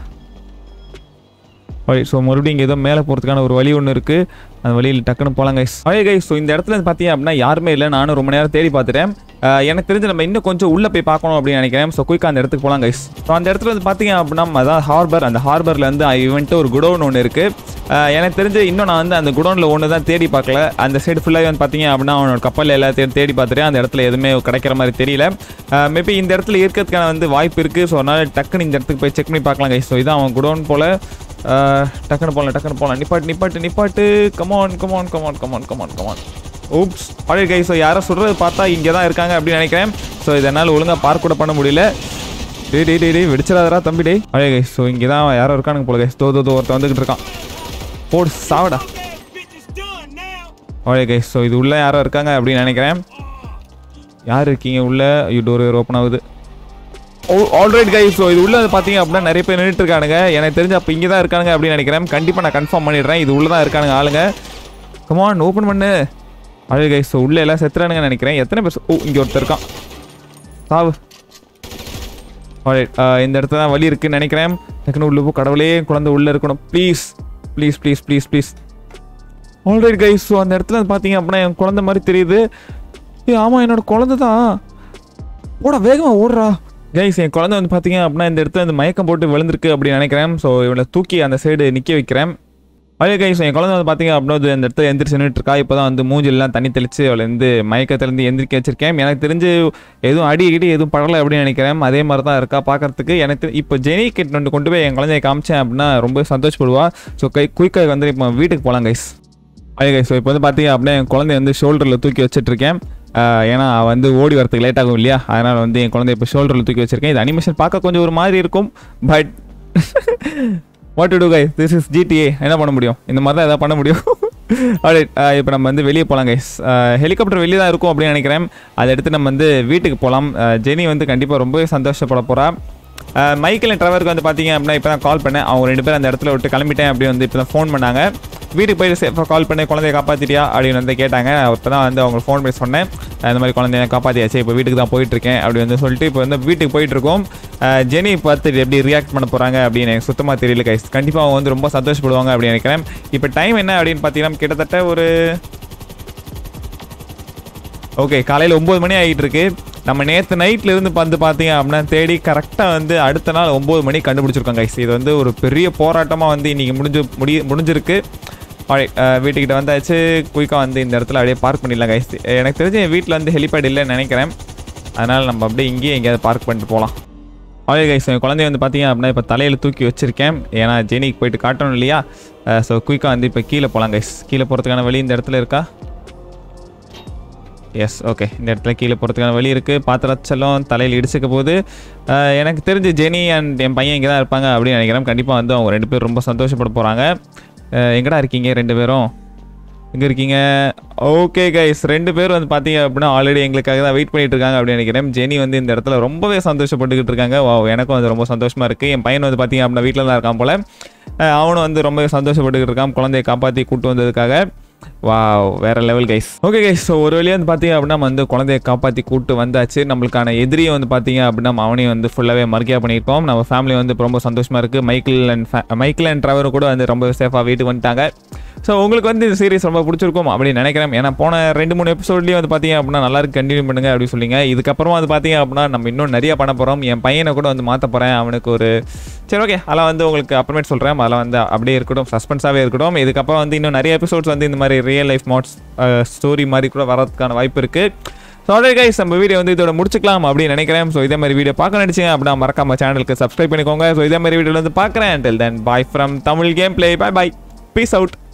Speaker 1: ஸோ மறுபடியும் இங்கே ஏதோ மேலே போகிறதுக்கான ஒரு வழி ஒன்று இருக்குது. அந்த வழியில் டக்குன்னு போகலாம் கைஸ். அதே கைஸ் ஸோ இந்த இடத்துல பார்த்தீங்க அப்படின்னா யாருமே இல்லை. நானும் ரொம்ப நேரம் தேடி பார்த்துட்டேன். எனக்கு தெரிஞ்சு நம்ம இன்னும் கொஞ்சம் உள்ளே போய் பார்க்கணும் அப்படின்னு நினைக்கிறேன். ஸோ குயிக்காக அந்த இடத்துக்கு போகலாம் கைஸ். ஸோ அந்த இடத்துல வந்து பார்த்தீங்க அப்படின்னா அதான் ஹார்பர். அந்த ஹார்பரில் வந்து இவன்ட்டு ஒரு குடோன் ஒன்று இருக்குது. எனக்கு தெரிஞ்சு இன்னும் நான் வந்து அந்த குடோனில் ஒன்று தான் தேடி பார்க்கல. அந்த சைடு ஃபுல்லாக வந்து பார்த்தீங்க அப்படின்னா அவனோட கப்பலில் எல்லாத்தையும் தேடி பார்த்துட்டேன். அந்த இடத்துல எதுவுமே கிடைக்கிற மாதிரி தெரியல. மேபி இந்த இடத்துல இருக்கிறதுக்கான வந்து வாய்ப்பு இருக்குது. ஸோ அதனால் டக்குன்னு இந்த இடத்துக்கு போய் செக் பண்ணி பார்க்கலாம் கைஸ். ஸோ இதான் அவன் குடோன் போல். டக்குன்னு போகலாம் டக்குன்னு போகலாம். நிப்பாட்டு நிப்பாட்டு நிப்பாட்டு. Come on come on come on come on come on come on. Oops பழைய கை. ஸோ யாரோ சொல்கிறது பார்த்தா இங்கே தான் இருக்காங்க அப்படின்னு நினைக்கிறேன். ஸோ இதனால் ஒழுங்காக பார்க் கூட பண்ண முடியல. டே டே டே டே வெடிச்சிடாதரா தம்பி டே. பழைய கை. ஸோ இங்கே தான் யாரோ இருக்கானுங்க போல கைஸ். தோ தோ ஒருத்தர் வந்துக்கிட்டு இருக்கான். போடு சாவடா பழைய கை. ஸோ இது உள்ளே யாரோ இருக்காங்க அப்படின்னு நினைக்கிறேன். யார் இருக்கீங்க உள்ளே? ஐயோ டோர் ஓப்பன் ஆகுது. Alright guy. ஸோ இது உள்ளே பார்த்தீங்க அப்படின்னா நிறைய பேர் நின்றுட்டு இருக்கானுங்க. எனக்கு தெரிஞ்சு அப்போ இங்கே தான் இருக்கானுங்க அப்படின்னு நினைக்கிறேன். கண்டிப்பாக நான் கன்ஃபார்ம் பண்ணிடுறேன். இது உள்ளே தான் இருக்கானுங்க ஆளுங்க. கமான் ஓப்பன் பண்ணு. அழகு கை. ஸோ உள்ளே எல்லாம் செத்துறானுங்க நினைக்கிறேன். எத்தனை பேர்? ஓ இங்கே ஒருத்தர் இருக்கான். சாவு. ஆல்ரைட் இந்த இடத்துல தான் வழி இருக்குன்னு நினைக்கிறேன். டக்குன்னு உள்ள போ. கடவுளே குழந்தை உள்ளே இருக்கணும் please please please please please. Alright guy. So அந்த இடத்துல பார்த்தீங்க அப்படின்னா என் குழந்தை மாதிரி தெரியுது. ஏ ஆமாம் என்னோட குழந்தை தான். ஓடா வேகமாக ஓடுறா கைஸ். என் குழந்தை வந்து பார்த்தீங்க அப்படின்னா இந்த இடத்துல வந்து மயக்கம் போட்டு விழுந்திருக்கு அப்படின்னு நினைக்கிறேன். ஸோ இவனை தூக்கி அந்த சைடு நிற்க வைக்கிறேன். அதே கைஸ் என் குழந்தை வந்து பார்த்தீங்க அப்படின்னா இந்த இடத்துல எந்திரிச்சு நின்றுட்டு இருக்கா. இப்போ தான் வந்து மூஞ்சிலாம் தண்ணி தெளித்து அவளை வந்து மயக்கத்துலேருந்து எந்திரிக்க வச்சிருக்கேன். எனக்கு தெரிஞ்சு எதுவும் அடி அடி எதுவும் படலை அப்படின்னு நினைக்கிறேன். அதே மாதிரி தான் இருக்கா பார்க்கறதுக்கு. எனக்கு இப்போ ஜெனி கிட்ட வந்து கொண்டு போய் என் குழந்தைய காமிச்சேன் அப்படின்னா ரொம்ப சந்தோஷப்படுவா. ஸோ கை குயிக்காக வந்து இப்போ வீட்டுக்கு போகலாம் கைஸ். அதே கைஸ் ஸோ இப்போ வந்து பார்த்தீங்க அப்படின்னா என் குழந்தைய வந்து ஷோல்டரில் தூக்கி வச்சுட்ருக்கேன். ஏன்னா வந்து ஓடி வரதுக்கு லேட் ஆகும் இல்லையா. அதனால் வந்து என் குழந்தைய இப்போ ஷோல்டரில் தூக்கி வச்சிருக்கேன். இது அனிமேஷன் பார்க்க கொஞ்சம் ஒரு மாதிரி இருக்கும். But what to do guys, this is GTA. என்ன பண்ண முடியும்? இந்த மாதிரி தான் எதாவது பண்ண முடியும். ஆல்ரைட் இப்போ நம்ம வந்து வெளியே போகலாம் கைஸ். ஹெலிகாப்டர் வெளியே தான் இருக்கும் அப்படின்னு நினைக்கிறேன். அதை எடுத்து நம்ம வந்து வீட்டுக்கு போகலாம். ஜெனி வந்து கண்டிப்பாக ரொம்பவே சந்தோஷப்பட போகிறா. மைக்கேல் அண்ட் ட்ரெவருக்கு வந்து பார்த்தீங்க அப்படின்னா இப்போ தான் கால் பண்ணேன். அவங்க ரெண்டு பேரும் அந்த இடத்துல விட்டு கிளம்பிட்டேன் அப்படி வந்து இப்போ தான் ஃபோன் பண்ணாங்க. வீட்டுக்கு போய் சேஃபாக கால் பண்ணி குழந்தைய காப்பாற்றிட்டியா அப்படின்னு வந்து கேட்டாங்க. இப்போ தான் வந்து அவங்க ஃபோன் பண்ணி சொன்னேன். இந்த மாதிரி குழந்தைய காப்பாற்றியாச்சு, இப்போ வீட்டுக்கு தான் போயிட்டுருக்கேன் அப்படி வந்து சொல்லிட்டு இப்போ வந்து வீட்டுக்கு போயிட்டுருக்கோம். ஜெனி பார்த்துட்டு எப்படி ரியாக்ட் பண்ண போகிறாங்க அப்படின்னு எனக்கு சுத்தமாக தெரியல கைஸ். கண்டிப்பாக அவங்க வந்து ரொம்ப சந்தோஷப்படுவாங்க அப்படின்னு நினைக்கிறேன். இப்போ டைம் என்ன அப்படின்னு பார்த்தீங்கன்னா கிட்டத்தட்ட ஒரு ஓகே காலையில் ஒம்பது மணி ஆகிட்டு இருக்கு. நம்ம நேற்று நைட்டில் இருந்து வந்து பார்த்தீங்க அப்படின்னா தேடி கரெக்டாக வந்து அடுத்த நாள் ஒம்பது மணி கண்டுபிடிச்சிருக்கோம் கைஸ். இது வந்து ஒரு பெரிய போராட்டமாக வந்து இன்றைக்கி முடிஞ்சு முடி முடிஞ்சிருக்கு. வீட்டுக்கிட்ட வந்தாச்சு. குயிக்காக வந்து இந்த இடத்துல அப்படியே பார்க் பண்ணிடலாம் கைஸ். எனக்கு தெரிஞ்சு என் வீட்டில் வந்து ஹெலிபேட் இல்லைன்னு நினைக்கிறேன். அதனால் நம்ம அப்படியே இங்கேயே எங்கேயாவது பார்க் பண்ணிட்டு போகலாம். ஆலே கைஸ் என் குழந்தைய வந்து பார்த்தீங்க அப்படின்னா இப்போ தலையில் தூக்கி வச்சுருக்கேன். ஏன்னா ஜெனிக்கு போயிட்டு காட்டணும் இல்லையா. ஸோ குயிக்காக வந்து இப்போ கீழே போகலாம் கைஸ். கீழே போகிறதுக்கான வழி இந்த இடத்துல இருக்கா? எஸ் ஓகே இந்த இடத்துல கீழே போகிறதுக்கான வழி இருக்குது. பாத்திரச்செல்லாம் தலையில் இடிச்சுக்க போது. எனக்கு தெரிஞ்சு ஜெனி அண்ட் என் பையன் இங்கே தான் இருப்பாங்க அப்படின்னு நினைக்கிறேன். கண்டிப்பாக வந்து அவங்க ரெண்டு பேரும் ரொம்ப சந்தோஷப்பட போகிறாங்க. எங்கடா இருக்கீங்க ரெண்டு பேரும்? எங்கே இருக்கீங்க? ஓகே கைஸ் ரெண்டு பேரும் வந்து பார்த்தீங்க அப்படின்னா ஆல்ரெடி எங்களுக்காக தான் வெயிட் பண்ணிட்டு இருக்காங்க அப்படின்னு நினைக்கிறேன். ஜெனி வந்து இந்த இடத்துல ரொம்பவே சந்தோஷப்பட்டுக்கிட்டு இருக்காங்க. வா எனக்கும் வந்து ரொம்ப சந்தோஷமாக இருக்குது. என் பையன் வந்து பார்த்தீங்க அப்படின்னா வீட்டில் தான் இருக்கான் போல். அவனும் வந்து ரொம்பவே சந்தோஷப்பட்டுக்கிட்டு இருக்கான் குழந்தையை காப்பாற்றி கூப்பிட்டு வந்ததுக்காக. வா வேற level guys. Okay guys so ஒரு வழியாக வந்து பார்த்தீங்க அப்படின்னா வந்து குழந்தைய காப்பாற்றி கூப்பிட்டு வந்தாச்சு. நம்மளுக்கான எதிரியை வந்து பார்த்தீங்க அப்படின்னா அவனையும் வந்து ஃபுல்லாகவே மர்க்கியாக பண்ணியிருக்கோம். நம்ம ஃபேமிலி வந்து ரொம்ப சந்தோஷமாக இருக்குது. மைக்கேல் அண்ட் மைக்கேல் அண்ட் ட்ரெவரும் கூட வந்து ரொம்ப சேஃபாக வீட்டுக்கு வந்துட்டாங்க. ஸோ உங்களுக்கு வந்து இந்த சீரிஸ் ரொம்ப பிடிச்சிருக்கும் அப்படின்னு நினைக்கிறேன். ஏன்னா போன ரெண்டு மூணு எபிசோட்லேயும் வந்து பார்த்தீங்க அப்படின்னா நல்லா இருக்கு கண்டினியூ பண்ணுங்க அப்படின்னு சொல்லிங்க. இதுக்கப்புறமா வந்து பார்த்தீங்க அப்படின்னா நம்ம இன்னும் நிறைய பண்ண போகிறோம். என் பையனை கூட வந்து மாற்ற போகிறேன். அவனுக்கு ஒரு சரி ஓகே அதெல்லாம் வந்து உங்களுக்கு அப்புறமேட்டு சொல்கிறேன். அதெல்லாம் வந்து அப்படியே இருக்கட்டும், சஸ்பென்ஸாகவே இருக்கட்டும். இதுக்கப்புறம் வந்து இன்னும் நிறைய எபிசோட்ஸ் வந்து இந்த மாதிரி ரியல் லைஃப் மோட்ஸ் ஸ்டோரி மாதிரி கூட வரதுக்கான வாய்ப்பு இருக்குது. ஸோ ஆல்ரெடி கைஸ் நம்ம வீடியோ வந்து இதோட முடிச்சுக்கலாம் அப்படின்னு நினைக்கிறேன். ஸோ இதே மாதிரி வீடியோ பார்க்க நினச்சிங்க அப்படின்னா மறக்காம சேனலுக்கு சப்ஸ்கிரைப் பண்ணிக்கோங்க. ஸோ இதே மாதிரி வீடியோவில் வந்து பார்க்குறேன். Until then bye from Tamil game play. Bye bye, peace out.